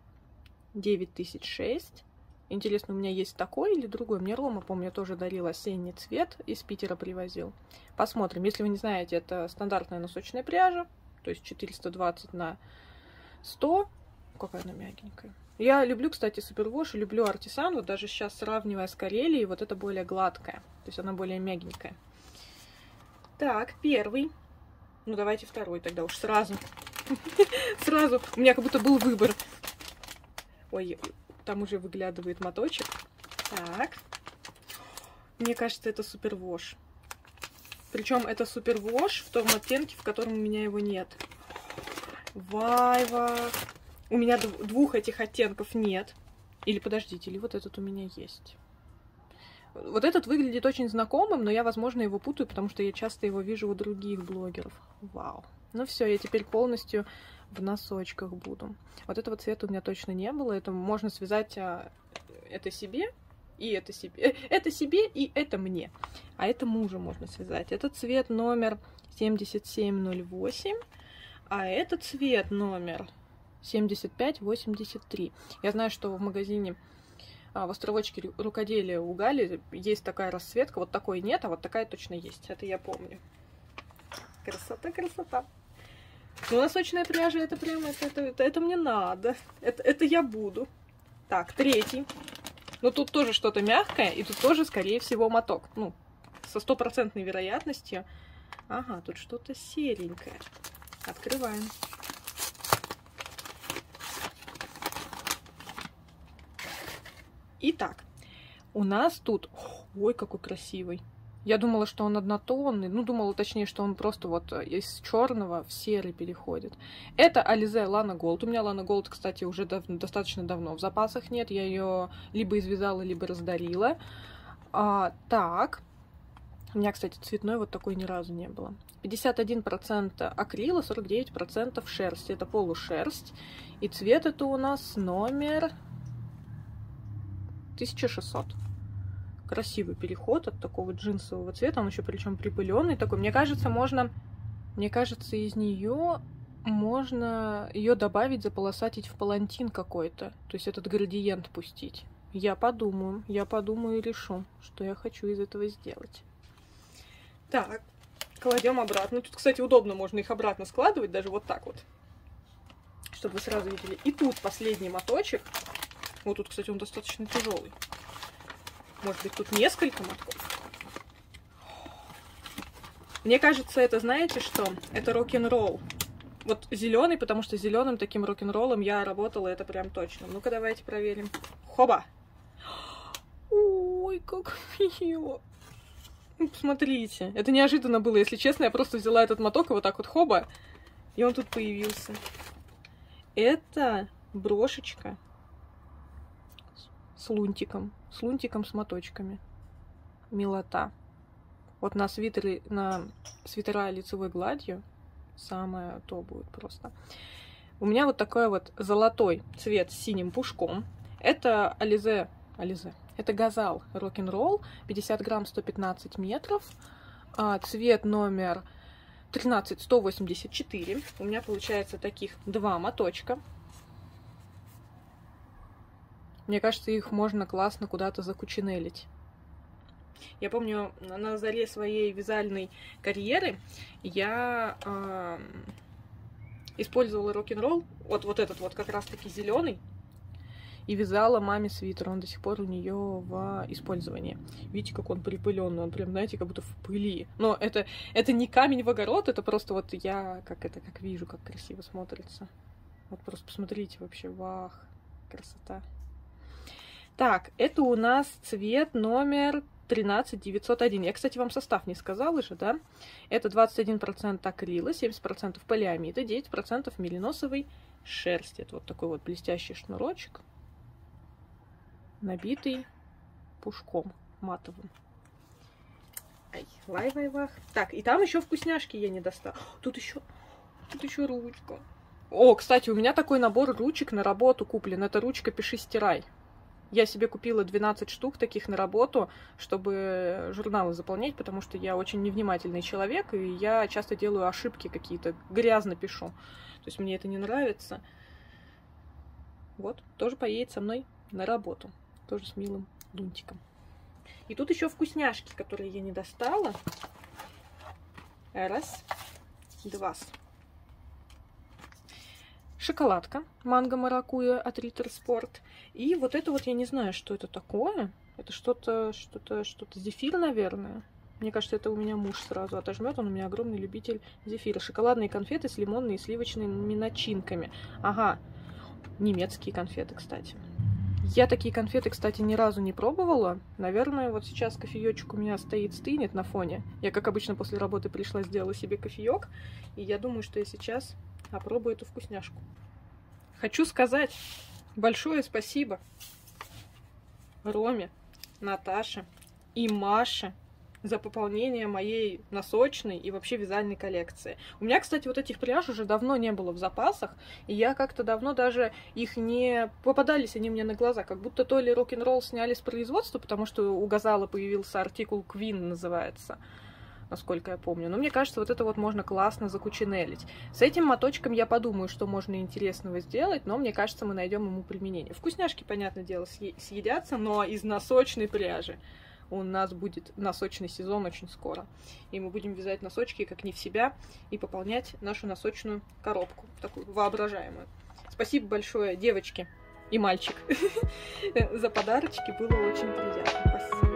9006. Интересно, у меня есть такой или другой? Мне Рома, помню, тоже дарил осенний цвет, из Питера привозил. Посмотрим. Если вы не знаете, это стандартная носочная пряжа, то есть 420 на 100. Какая она мягенькая. Я люблю, кстати, супервош и люблю артисан. Вот даже сейчас, сравнивая с Карелией, вот это более гладкая. То есть она более мягенькая. Так, первый. Ну, давайте второй тогда уж сразу. Сразу. У меня как будто был выбор. Ой, там уже выглядывает моточек. Так. Мне кажется, это супервош. Причем это супервош в том оттенке, в котором у меня его нет. Вайва. У меня двух этих оттенков нет. Или подождите, или вот этот у меня есть. Вот этот выглядит очень знакомым, но я, возможно, его путаю, потому что я часто его вижу у других блогеров. Вау. Ну все, я теперь полностью в носочках буду. Вот этого цвета у меня точно не было. Это можно связать это себе и это себе. Это себе и это мне. А это мужу можно связать. Это цвет номер 7708, а это цвет номер 7583. Я знаю, что в магазине в островочке рукоделия у Гали есть такая расцветка. Вот такой нет, а вот такая точно есть. Это я помню. Красота, красота. Ну, носочная пряжа, это прям, это мне надо. Это я буду. Так, третий. Ну, тут тоже что-то мягкое, и тут тоже, скорее всего, моток. Ну, со 100% вероятностью. Ага, тут что-то серенькое. Открываем. Итак, у нас тут... Ой, какой красивый. Я думала, что он однотонный. Ну, думала, точнее, что он просто вот из черного в серый переходит. Это Alize Lana Gold. У меня Lana Gold, кстати, уже достаточно давно в запасах нет. Я ее либо извязала, либо раздарила. Так. У меня, кстати, цветной вот такой ни разу не было. 51% акрила, 49% шерсть. Это полушерсть. И цвет это у нас номер 1600. Красивый переход от такого джинсового цвета. Он еще причем припыленный такой. Мне кажется, из нее можно ее добавить, заполосатить в палантин какой-то. То есть этот градиент пустить. Я подумаю и решу, что я хочу из этого сделать. Так, кладем обратно. Тут, кстати, удобно, можно их обратно складывать, даже вот так вот. Чтобы вы сразу видели. И тут последний моточек. Вот тут, кстати, он достаточно тяжелый. Может быть, тут несколько мотков. Мне кажется, это, знаете что? Это рок-н-ролл. Вот зеленый, потому что зеленым таким рок-н-роллом я работала, это прям точно. Ну-ка, давайте проверим. Хоба! Ой, как мило! Посмотрите. Это неожиданно было, если честно. Я просто взяла этот моток и вот так вот хоба. И он тут появился. Это брошечка. С лунтиком с моточками. Милота. Вот на свитера лицевой гладью самое то будет просто. У меня вот такой вот золотой цвет с синим пушком. Это Alize. Это Газал Rock'n'Roll. 50 грамм, 115 метров. Цвет номер 13184. У меня получается таких 2 моточка. Мне кажется, их можно классно куда-то закучинелить. Я помню, на заре своей вязальной карьеры я использовала рок-н-ролл, вот этот вот как раз-таки зеленый, и вязала маме свитер. Он до сих пор у нее в использовании. Видите, как он припыленный, он прям, знаете, как будто в пыли. Но это не камень в огород, это просто вот я как вижу, как красиво смотрится. Вот просто посмотрите вообще, вах, красота. Так, это у нас цвет номер 13901. Я, кстати, вам состав не сказала же, да? Это 21% акрила, 70% полиамида, 9% мериносовой шерсти. Это вот такой вот блестящий шнурочек. набитый пушком матовым. Ай, лай-вай-вах. Так, и там еще вкусняшки я не достала. Тут еще ручка. О, кстати, у меня такой набор ручек на работу куплен. Это ручка «Пиши, стирай». Я себе купила 12 штук таких на работу, чтобы журналы заполнять, потому что я очень невнимательный человек, и я часто делаю ошибки какие-то, грязно пишу. То есть мне это не нравится. Вот, тоже поедет со мной на работу. Тоже с милым лунтиком. И тут еще вкусняшки, которые я не достала. Раз, два. Шоколадка манго-маракуйя от Ritter Sport. И вот это вот я не знаю, что это такое. Это что-то зефир, наверное. Мне кажется, это у меня муж сразу отожмет. Он у меня огромный любитель зефира. Шоколадные конфеты с лимонными и сливочными начинками. Ага, немецкие конфеты, кстати. Я такие конфеты, кстати, ни разу не пробовала. Наверное, вот сейчас кофеечек у меня стынет на фоне. Я, как обычно, после работы пришла, сделала себе кофеек. И я думаю, что я сейчас опробую эту вкусняшку. Хочу сказать большое спасибо Роме, Наташе и Маше за пополнение моей носочной и вообще вязальной коллекции. У меня, кстати, вот этих пряж уже давно не было в запасах, и я как-то давно даже их не... Попадались они мне на глаза, как будто то ли рок-н-ролл сняли с производства, потому что у Газала появился артикул Queen, называется, насколько я помню. Но мне кажется, вот это вот можно классно закученелить. С этим моточком я подумаю, что можно интересного сделать, но мне кажется, мы найдем ему применение. Вкусняшки, понятное дело, съедятся, но из носочной пряжи. У нас будет носочный сезон очень скоро. И мы будем вязать носочки как не в себя и пополнять нашу носочную коробку, такую воображаемую. Спасибо большое, девочки и мальчик, за подарочки. Было очень приятно. Спасибо.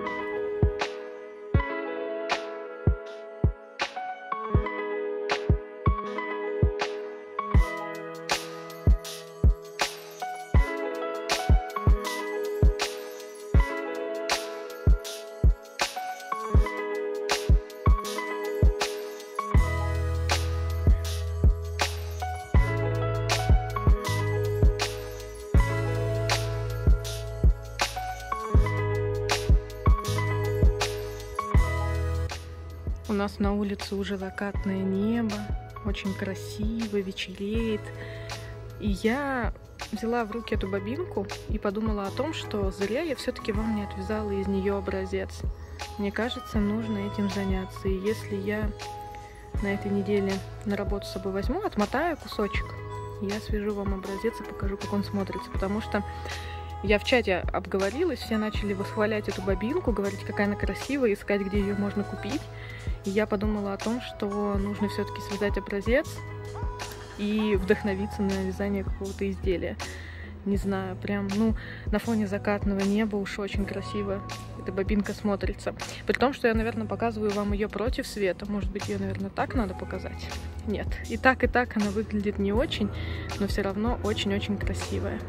У нас на улице уже закатное небо, очень красиво, вечереет. И я взяла в руки эту бобинку и подумала о том, что зря я все-таки вам не отвязала из нее образец. Мне кажется, нужно этим заняться. И если я на этой неделе на работу с собой возьму, отмотаю кусочек, я свяжу вам образец и покажу, как он смотрится. Потому что я в чате обговорилась, все начали восхвалять эту бобинку, говорить, какая она красивая, искать, где ее можно купить. И я подумала о том, что нужно все-таки связать образец и вдохновиться на вязание какого-то изделия. Не знаю, прям, на фоне закатного неба уж очень красиво эта бобинка смотрится. При том, что я, наверное, показываю вам ее против света. Может быть, ее, наверное, так надо показать? Нет. И так она выглядит не очень, но все равно очень-очень красивая.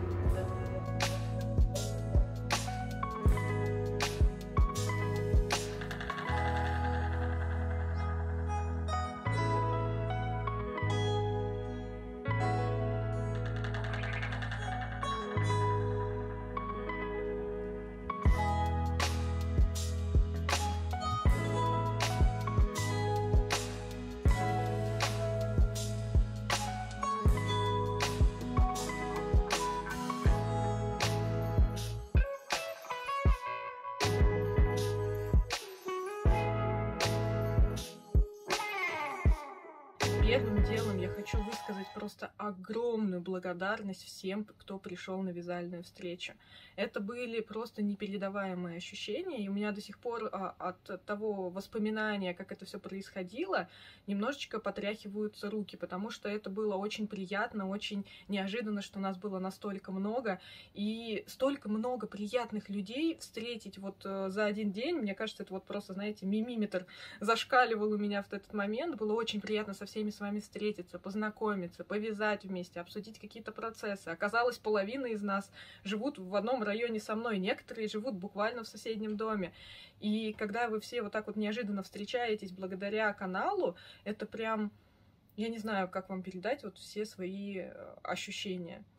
Первым делом я хочу высказать просто огромную благодарность всем, кто пришел на вязальную встречу. Это были просто непередаваемые ощущения, и у меня до сих пор от того воспоминания, как это все происходило, немножечко потряхиваются руки, потому что это было очень приятно, очень неожиданно, что нас было настолько много, и столько много приятных людей встретить вот за один день. Мне кажется, это вот просто, знаете, мимиметр зашкаливал у меня в этот момент. Было очень приятно со всеми с вами встретиться, познакомиться, повязать вместе, обсудить какие-то процессы. Оказалось, половина из нас живут в одном районе со мной, некоторые живут буквально в соседнем доме. И когда вы все вот так вот неожиданно встречаетесь благодаря каналу, это прям, я не знаю, как вам передать вот все свои ощущения.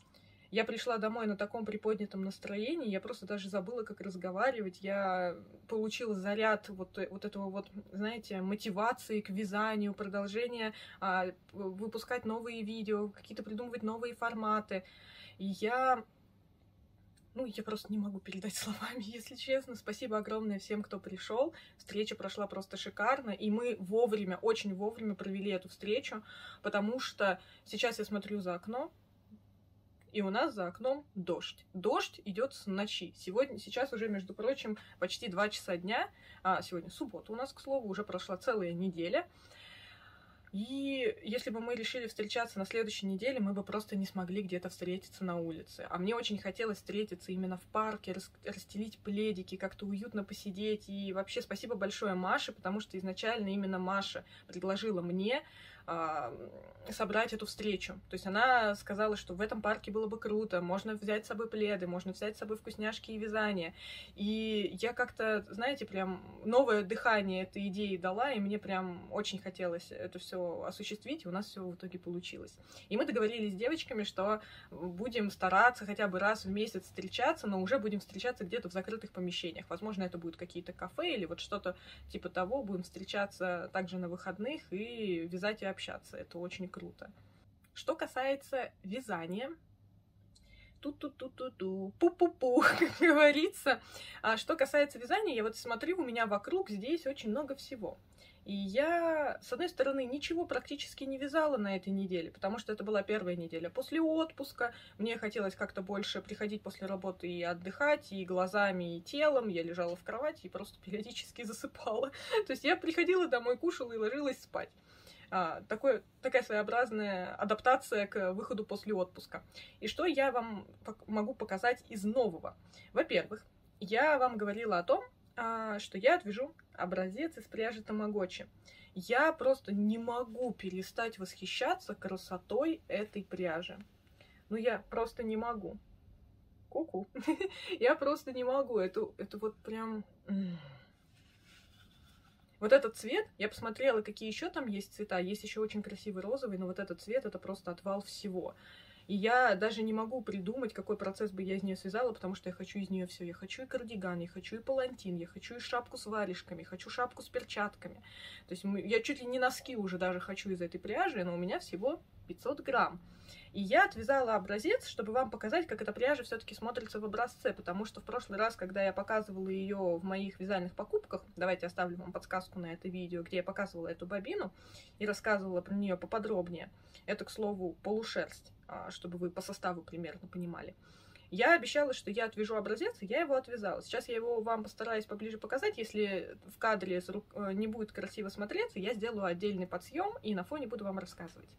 Я пришла домой на таком приподнятом настроении, я просто даже забыла, как разговаривать. Я получила заряд вот этого вот, знаете, мотивации к вязанию, продолжения выпускать новые видео, какие-то придумывать новые форматы. И я просто не могу передать словами, если честно. Спасибо огромное всем, кто пришел. Встреча прошла просто шикарно, и мы вовремя, очень вовремя провели эту встречу, потому что сейчас я смотрю за окно, и у нас за окном дождь. Дождь идет с ночи. Сейчас уже, между прочим, почти 2 часа дня. Сегодня суббота у нас, к слову, уже прошла целая неделя. И если бы мы решили встречаться на следующей неделе, мы бы просто не смогли где-то встретиться на улице. А мне очень хотелось встретиться именно в парке, расстелить пледики, как-то уютно посидеть. И вообще спасибо большое Маше, потому что изначально именно Маша предложила мне собрать эту встречу. То есть она сказала, что в этом парке было бы круто, можно взять с собой пледы, можно взять с собой вкусняшки и вязание. И я как-то, знаете, прям новое дыхание этой идеи дала, и мне прям очень хотелось это все осуществить, и у нас все в итоге получилось. И мы договорились с девочками, что будем стараться хотя бы раз в месяц встречаться, но уже будем встречаться где-то в закрытых помещениях. Возможно, это будут какие-то кафе или вот что-то типа того. Будем встречаться также на выходных и вязать и общаться. Это очень круто. Что касается вязания, пу-пу-пу, как говорится. Что касается вязания, я вот смотрю, у меня вокруг здесь очень много всего. И я, с одной стороны, ничего практически не вязала на этой неделе, потому что это была первая неделя после отпуска. Мне хотелось как-то больше приходить после работы и отдыхать, и глазами, и телом. Я лежала в кровати и просто периодически засыпала. То есть я приходила домой, кушала и ложилась спать. Такая своеобразная адаптация к выходу после отпуска. И что я вам могу показать из нового? Во-первых, я вам говорила о том, что я отвяжу образец из пряжи Тамагочи. Я просто не могу перестать восхищаться красотой этой пряжи. Я просто не могу. Ку-ку. Я просто не могу. Это вот прям... Вот этот цвет, я посмотрела, какие еще там есть цвета. Есть еще очень красивый розовый, но вот этот цвет, это просто отвал всего. И я даже не могу придумать, какой процесс бы я из нее связала, потому что я хочу из нее все. Я хочу и кардиган, я хочу и палантин, я хочу и шапку с варежками, хочу шапку с перчатками. То есть я чуть ли не носки уже даже хочу из этой пряжи, но у меня всего 500 грамм. И я отвязала образец, чтобы вам показать, как эта пряжа все-таки смотрится в образце, потому что в прошлый раз, когда я показывала ее в моих вязальных покупках, давайте оставлю вам подсказку на это видео, где я показывала эту бобину и рассказывала про нее поподробнее. Это, к слову, полушерсть, чтобы вы по составу примерно понимали. Я обещала, что я отвяжу образец, и я его отвязала. Сейчас я его вам постараюсь поближе показать. Если в кадре не будет красиво смотреться, я сделаю отдельный подсъем и на фоне буду вам рассказывать.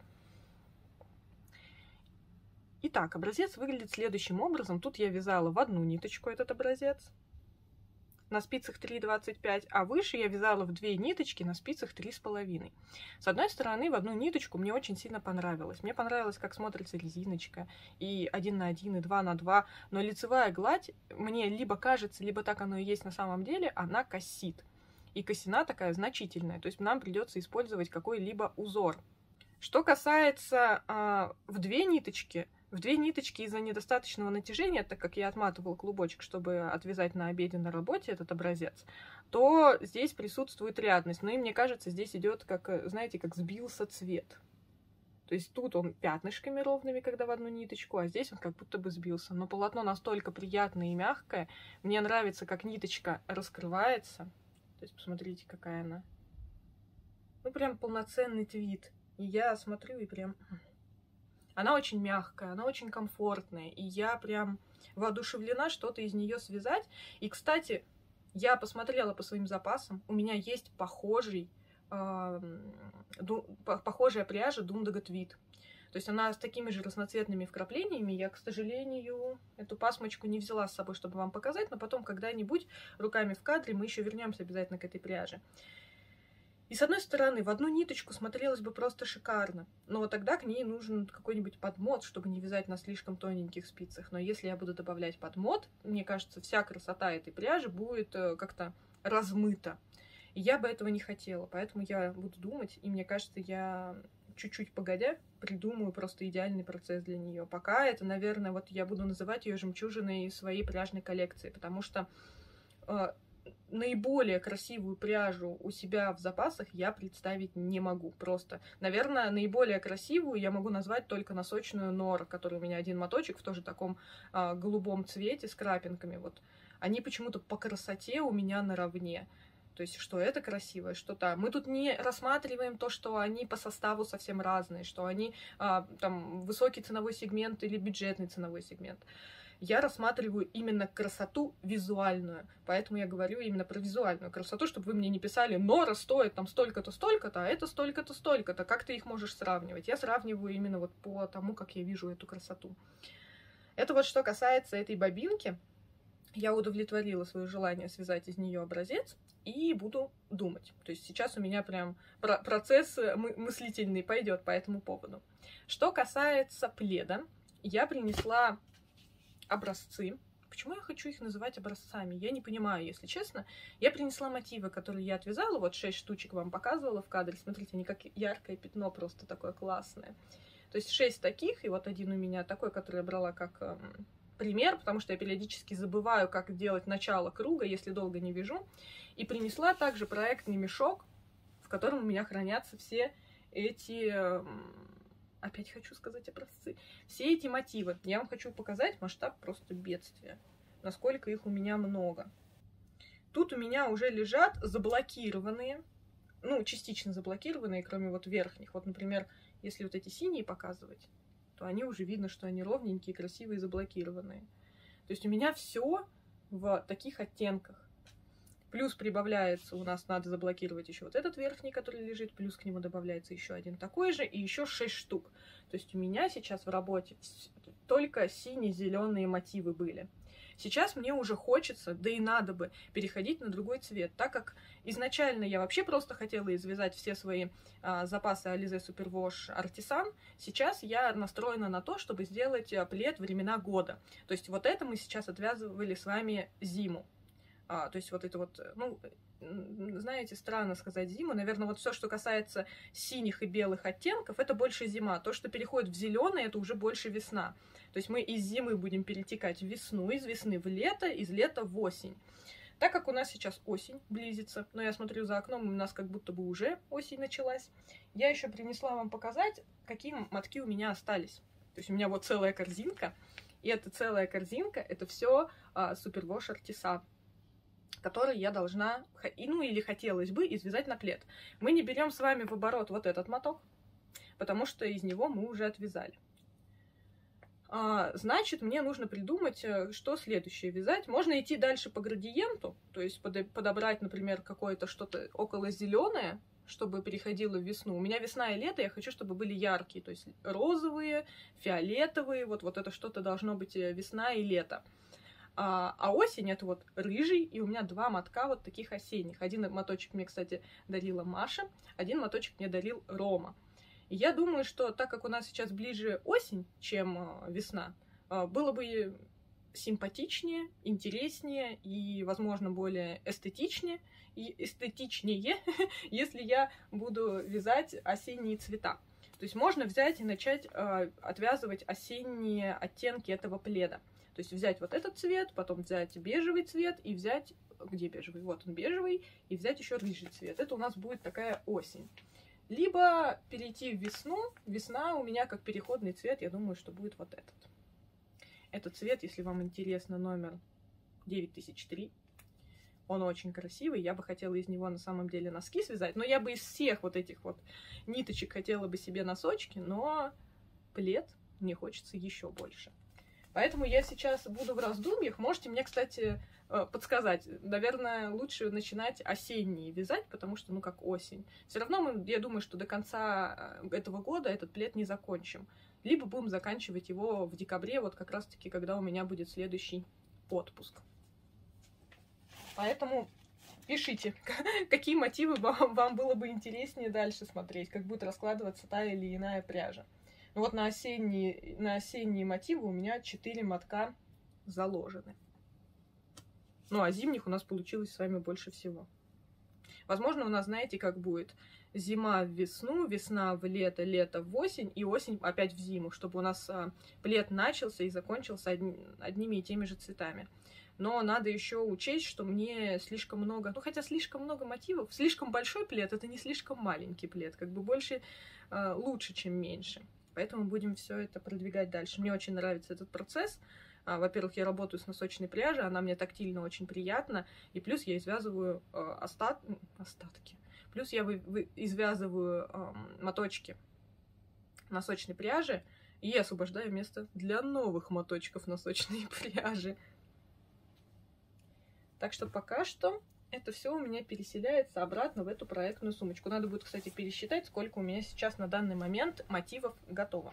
Итак, образец выглядит следующим образом. Тут я вязала в одну ниточку этот образец на спицах 3,25, а выше я вязала в 2 ниточки на спицах 3,5. С одной стороны, в одну ниточку мне очень сильно понравилось. Мне понравилось, как смотрится резиночка, и 1 на 1, и 2 на 2, но лицевая гладь мне либо кажется, либо так оно и есть на самом деле, она косит. И косина такая значительная, то есть нам придется использовать какой-либо узор. Что касается в 2 ниточки из-за недостаточного натяжения, так как я отматывала клубочек, чтобы отвязать на обеде на работе этот образец, то здесь присутствует рядность. Но и мне кажется, здесь идет, как, знаете, как сбился цвет. То есть тут он пятнышками ровными, когда в одну ниточку, а здесь он как будто бы сбился. Но полотно настолько приятное и мягкое. Мне нравится, как ниточка раскрывается. То есть посмотрите, какая она. Прям полноценный твид. И я смотрю и прям... Она очень мягкая, она очень комфортная, и я прям воодушевлена что-то из нее связать. И, кстати, я посмотрела по своим запасам, у меня есть похожая пряжа Дундага Твид. То есть она с такими же разноцветными вкраплениями. Я, к сожалению, эту пасмочку не взяла с собой, чтобы вам показать, но потом когда-нибудь руками в кадре мы еще вернемся обязательно к этой пряже. И с одной стороны, в одну ниточку смотрелось бы просто шикарно, но тогда к ней нужен какой-нибудь подмот, чтобы не вязать на слишком тоненьких спицах. Но если я буду добавлять подмот, мне кажется, вся красота этой пряжи будет как-то размыта. И я бы этого не хотела, поэтому я буду думать, и мне кажется, я чуть-чуть погодя придумаю просто идеальный процесс для нее. Пока это, наверное, вот я буду называть ее жемчужиной своей пряжной коллекции, потому что наиболее красивую пряжу у себя в запасах я представить не могу просто. Наверное, наиболее красивую я могу назвать только носочную Нора, которая у меня один моточек в тоже таком голубом цвете с крапинками. Вот они почему-то по красоте у меня наравне. То есть, что это красивое, что там. Мы тут не рассматриваем то, что они по составу совсем разные, что они там высокий ценовой сегмент или бюджетный ценовой сегмент. Я рассматриваю именно красоту визуальную. Поэтому я говорю именно про визуальную красоту, чтобы вы мне не писали: Нора стоит там столько-то, столько-то, а это столько-то, столько-то. Как ты их можешь сравнивать? Я сравниваю именно вот по тому, как я вижу эту красоту. Это вот что касается этой бобинки. Я удовлетворила свое желание связать из нее образец и буду думать. То есть сейчас у меня прям процесс мыслительный пойдет по этому поводу. Что касается пледа, я принесла образцы. Почему я хочу их называть образцами? Я не понимаю, если честно. Я принесла мотивы, которые я отвязала. Вот 6 штучек вам показывала в кадре. Смотрите, они как яркое пятно, просто такое классное. То есть 6 таких, и вот один у меня такой, который я брала как пример, потому что я периодически забываю, как делать начало круга, если долго не вяжу. И принесла также проектный мешок, в котором у меня хранятся все эти... Опять хочу сказать образцы. Все эти мотивы. Я вам хочу показать масштаб просто бедствия. Насколько их у меня много. Тут у меня уже лежат заблокированные. Ну, частично заблокированные, кроме вот верхних. Вот, например, если вот эти синие показывать, то они уже видно, что они ровненькие, красивые, заблокированные. То есть у меня все в таких оттенках. Плюс прибавляется, у нас надо заблокировать еще вот этот верхний, который лежит, плюс к нему добавляется еще один такой же, и еще 6 штук. То есть у меня сейчас в работе только сине-зеленые мотивы были. Сейчас мне уже хочется, да и надо бы, переходить на другой цвет, так как изначально я вообще просто хотела извязать все свои запасы Alize Superwash Artisan. Сейчас я настроена на то, чтобы сделать плед времена года. То есть вот это мы сейчас отвязывали с вами зиму. То есть вот это вот, ну, знаете, странно сказать зиму. Наверное, вот все, что касается синих и белых оттенков, это больше зима. То, что переходит в зеленый, это уже больше весна. То есть мы из зимы будем перетекать в весну, из весны в лето, из лета в осень. Так как у нас сейчас осень близится, но я смотрю за окном, у нас как будто бы уже осень началась, я еще принесла вам показать, какие мотки у меня остались. То есть у меня вот целая корзинка, и эта целая корзинка, это все Superwash Artisan, который я должна, ну или хотелось бы, извязать на плед. Мы не берем с вами в оборот вот этот моток, потому что из него мы уже отвязали. Значит, мне нужно придумать, что следующее вязать. Можно идти дальше по градиенту, то есть подобрать, например, какое-то что-то около зеленое, чтобы переходило в весну. У меня весна и лето, я хочу, чтобы были яркие, то есть розовые, фиолетовые, вот это что-то должно быть весна и лето. А осень это вот рыжий, и у меня 2 мотка вот таких осенних. Один моточек мне, кстати, дарила Маша, один моточек мне дарил Рома. И я думаю, что так как у нас сейчас ближе осень, чем весна, было бы симпатичнее, интереснее и, возможно, более эстетичнее, если я буду вязать осенние цвета. То есть можно взять и начать отвязывать осенние оттенки этого пледа. То есть взять вот этот цвет, потом взять бежевый цвет и взять... Где бежевый? Вот он бежевый. И взять еще рыжий цвет. Это у нас будет такая осень. Либо перейти в весну. Весна у меня как переходный цвет. Я думаю, что будет вот этот. Этот цвет, если вам интересно, номер 9003. Он очень красивый. Я бы хотела из него на самом деле носки связать. Но я бы из всех вот этих вот ниточек хотела бы себе носочки. Но плед мне хочется еще больше. Поэтому я сейчас буду в раздумьях. Можете мне, кстати, подсказать. Наверное, лучше начинать осенние вязать, потому что, ну, как осень. Все равно я думаю, что до конца этого года этот плед не закончим. Либо будем заканчивать его в декабре, вот как раз-таки, когда у меня будет следующий отпуск. Поэтому пишите, какие мотивы вам было бы интереснее дальше смотреть, как будет раскладываться та или иная пряжа. Ну вот на осенние мотивы у меня 4 мотка заложены. Ну а зимних у нас получилось с вами больше всего. Возможно, у нас, знаете, как будет: зима в весну, весна в лето, лето в осень и осень опять в зиму, чтобы у нас плед начался и закончился одними и теми же цветами. Но надо еще учесть, что мне слишком много, ну хотя слишком много мотивов, слишком большой плед — это не слишком маленький плед, как бы больше лучше, чем меньше. Поэтому будем все это продвигать дальше. Мне очень нравится этот процесс. Во-первых, я работаю с носочной пряжей, она мне тактильно очень приятна, и плюс я извязываю остатки. Плюс я извязываю моточки носочной пряжи и освобождаю место для новых моточков носочной пряжи. Так что пока что это все у меня переселяется обратно в эту проектную сумочку. Надо будет, кстати, пересчитать, сколько у меня сейчас на данный момент мотивов готово.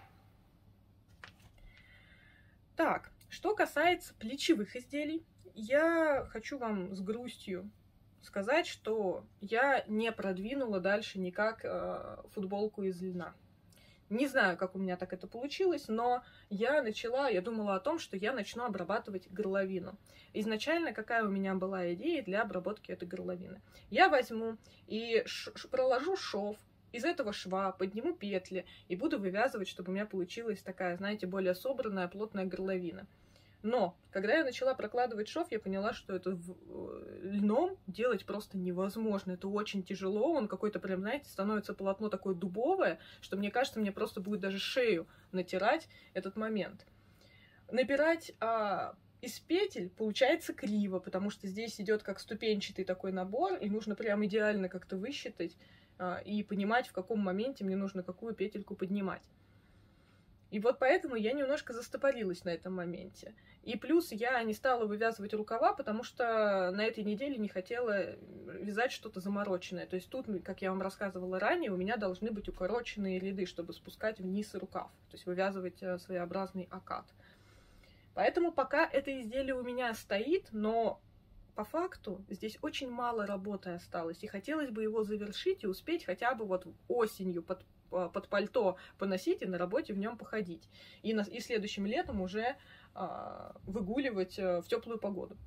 Так, что касается плечевых изделий, я хочу вам с грустью сказать, что я не продвинула дальше никак футболку из льна. Не знаю, как у меня так это получилось, но я думала о том, что я начну обрабатывать горловину. Изначально какая у меня была идея для обработки этой горловины? Я возьму и проложу шов, из этого шва подниму петли и буду вывязывать, чтобы у меня получилась такая, знаете, более собранная, плотная горловина. Но, когда я начала прокладывать шов, я поняла, что это льном делать просто невозможно. Это очень тяжело, он какой-то прям, знаете, становится полотно такое дубовое, что мне кажется, мне просто будет даже шею натирать этот момент. Набирать из петель получается криво, потому что здесь идет как ступенчатый такой набор, и нужно прям идеально как-то высчитать и понимать, в каком моменте мне нужно какую петельку поднимать. И вот поэтому я немножко застопорилась на этом моменте. И плюс я не стала вывязывать рукава, потому что на этой неделе не хотела вязать что-то замороченное. То есть тут, как я вам рассказывала ранее, у меня должны быть укороченные ряды, чтобы спускать вниз рукав. То есть вывязывать своеобразный окат. Поэтому пока это изделие у меня стоит, но по факту здесь очень мало работы осталось. И хотелось бы его завершить и успеть хотя бы вот осенью под пальто поносить и на работе в нем походить. И следующим летом уже выгуливать в теплую погоду.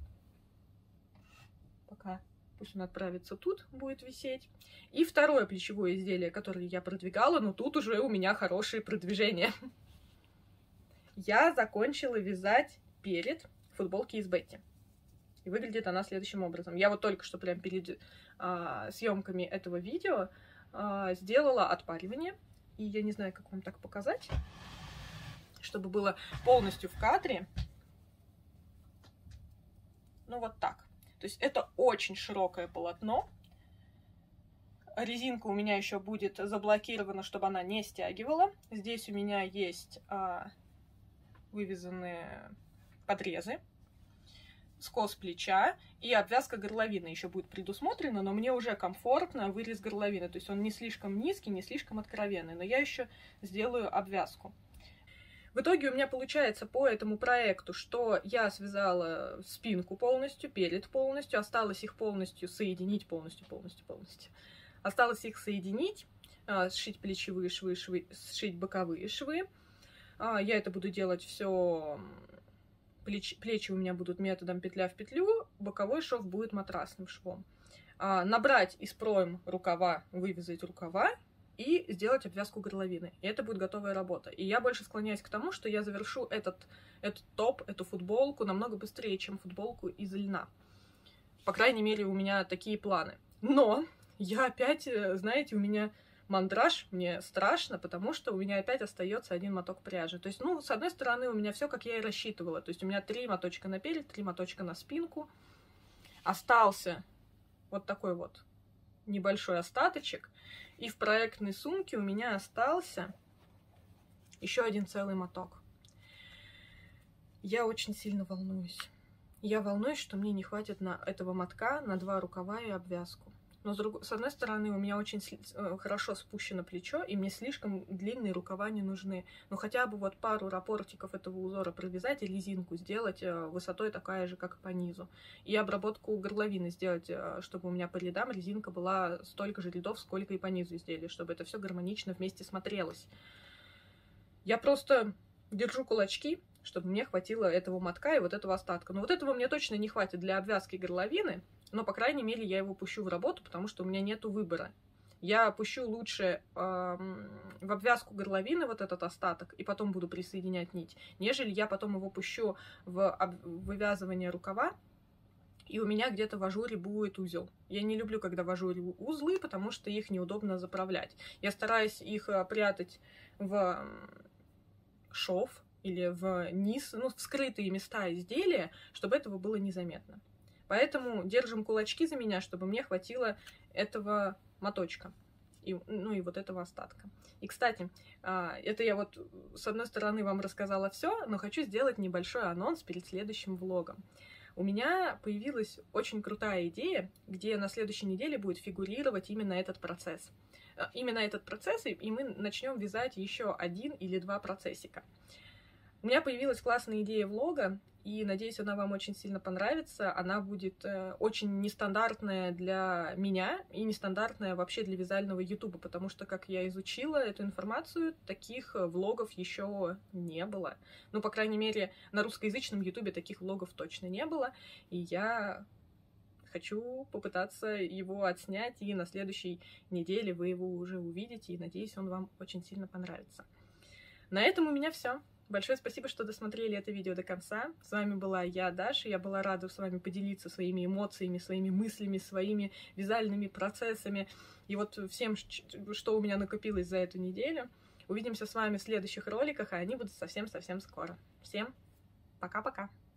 Пока пусть он отправится тут, будет висеть. И второе плечевое изделие, которое я продвигала, но тут уже у меня хорошие продвижения. Я закончила вязать перед футболки из Бетти. И выглядит она следующим образом. Я вот только что прям перед съемками этого видео сделала отпаривание. И я не знаю, как вам так показать, чтобы было полностью в кадре. Ну вот так. То есть это очень широкое полотно. Резинка у меня еще будет заблокирована, чтобы она не стягивала. Здесь у меня есть вывязанные подрезы, скос плеча и обвязка горловины еще будет предусмотрена, но мне уже комфортно вырез горловины, то есть он не слишком низкий, не слишком откровенный, но я еще сделаю обвязку. В итоге у меня получается по этому проекту, что я связала спинку полностью, перед полностью, осталось их полностью соединить, полностью. Осталось их соединить, сшить плечевые швы, сшить боковые швы. Я это буду делать все. Плечи у меня будут методом петля в петлю, боковой шов будет матрасным швом. Набрать из пройм рукава, вывязать рукава и сделать обвязку горловины. И это будет готовая работа. И я больше склоняюсь к тому, что я завершу этот топ, эту футболку намного быстрее, чем футболку из льна. По крайней мере, у меня такие планы. Но я опять, знаете, у меня мандраж, мне страшно, потому что у меня опять остается один моток пряжи. То есть, ну, с одной стороны, у меня все, как я и рассчитывала. То есть у меня 3 моточка наперед, 3 моточка на спинку. Остался вот такой вот небольшой остаточек. И в проектной сумке у меня остался еще один целый моток. Я очень сильно волнуюсь. Я волнуюсь, что мне не хватит на этого мотка на 2 рукава и обвязку. Но с одной стороны, у меня очень хорошо спущено плечо, и мне слишком длинные рукава не нужны. Но хотя бы вот пару рапортиков этого узора провязать и резинку сделать высотой такая же, как и по низу. И обработку горловины сделать, чтобы у меня по рядам резинка была столько же рядов, сколько и по низу изделия, чтобы это все гармонично вместе смотрелось. Я просто держу кулачки, чтобы мне хватило этого мотка и вот этого остатка. Но вот этого мне точно не хватит для обвязки горловины. но, по крайней мере, я его пущу в работу, потому что у меня нету выбора. Я пущу лучше в обвязку горловины вот этот остаток, и потом буду присоединять нить, нежели я потом его пущу в вывязывание рукава, и у меня где-то в ажуре будет узел. Я не люблю, когда в ажуре узлы, потому что их неудобно заправлять. Я стараюсь их прятать в шов или в низ, ну, в скрытые места изделия, чтобы этого было незаметно. Поэтому держим кулачки за меня, чтобы мне хватило этого моточка. Ну и вот этого остатка. И, кстати, это я вот с одной стороны вам рассказала все, но хочу сделать небольшой анонс перед следующим влогом. У меня появилась очень крутая идея, где на следующей неделе будет фигурировать именно этот процесс. И мы начнем вязать еще 1 или 2 процессика. У меня появилась классная идея влога, и надеюсь, она вам очень сильно понравится. Она будет очень нестандартная для меня и нестандартная вообще для вязального ютуба, потому что, как я изучила эту информацию, таких влогов еще не было. Ну, по крайней мере, на русскоязычном ютубе таких влогов точно не было, и я хочу попытаться его отснять, и на следующей неделе вы его уже увидите, и надеюсь, он вам очень сильно понравится. На этом у меня все. Большое спасибо, что досмотрели это видео до конца. С вами была я, Даша. Я была рада с вами поделиться своими эмоциями, своими мыслями, своими вязальными процессами и вот всем, что у меня накопилось за эту неделю. Увидимся с вами в следующих роликах, а они будут совсем-совсем скоро. Всем пока-пока!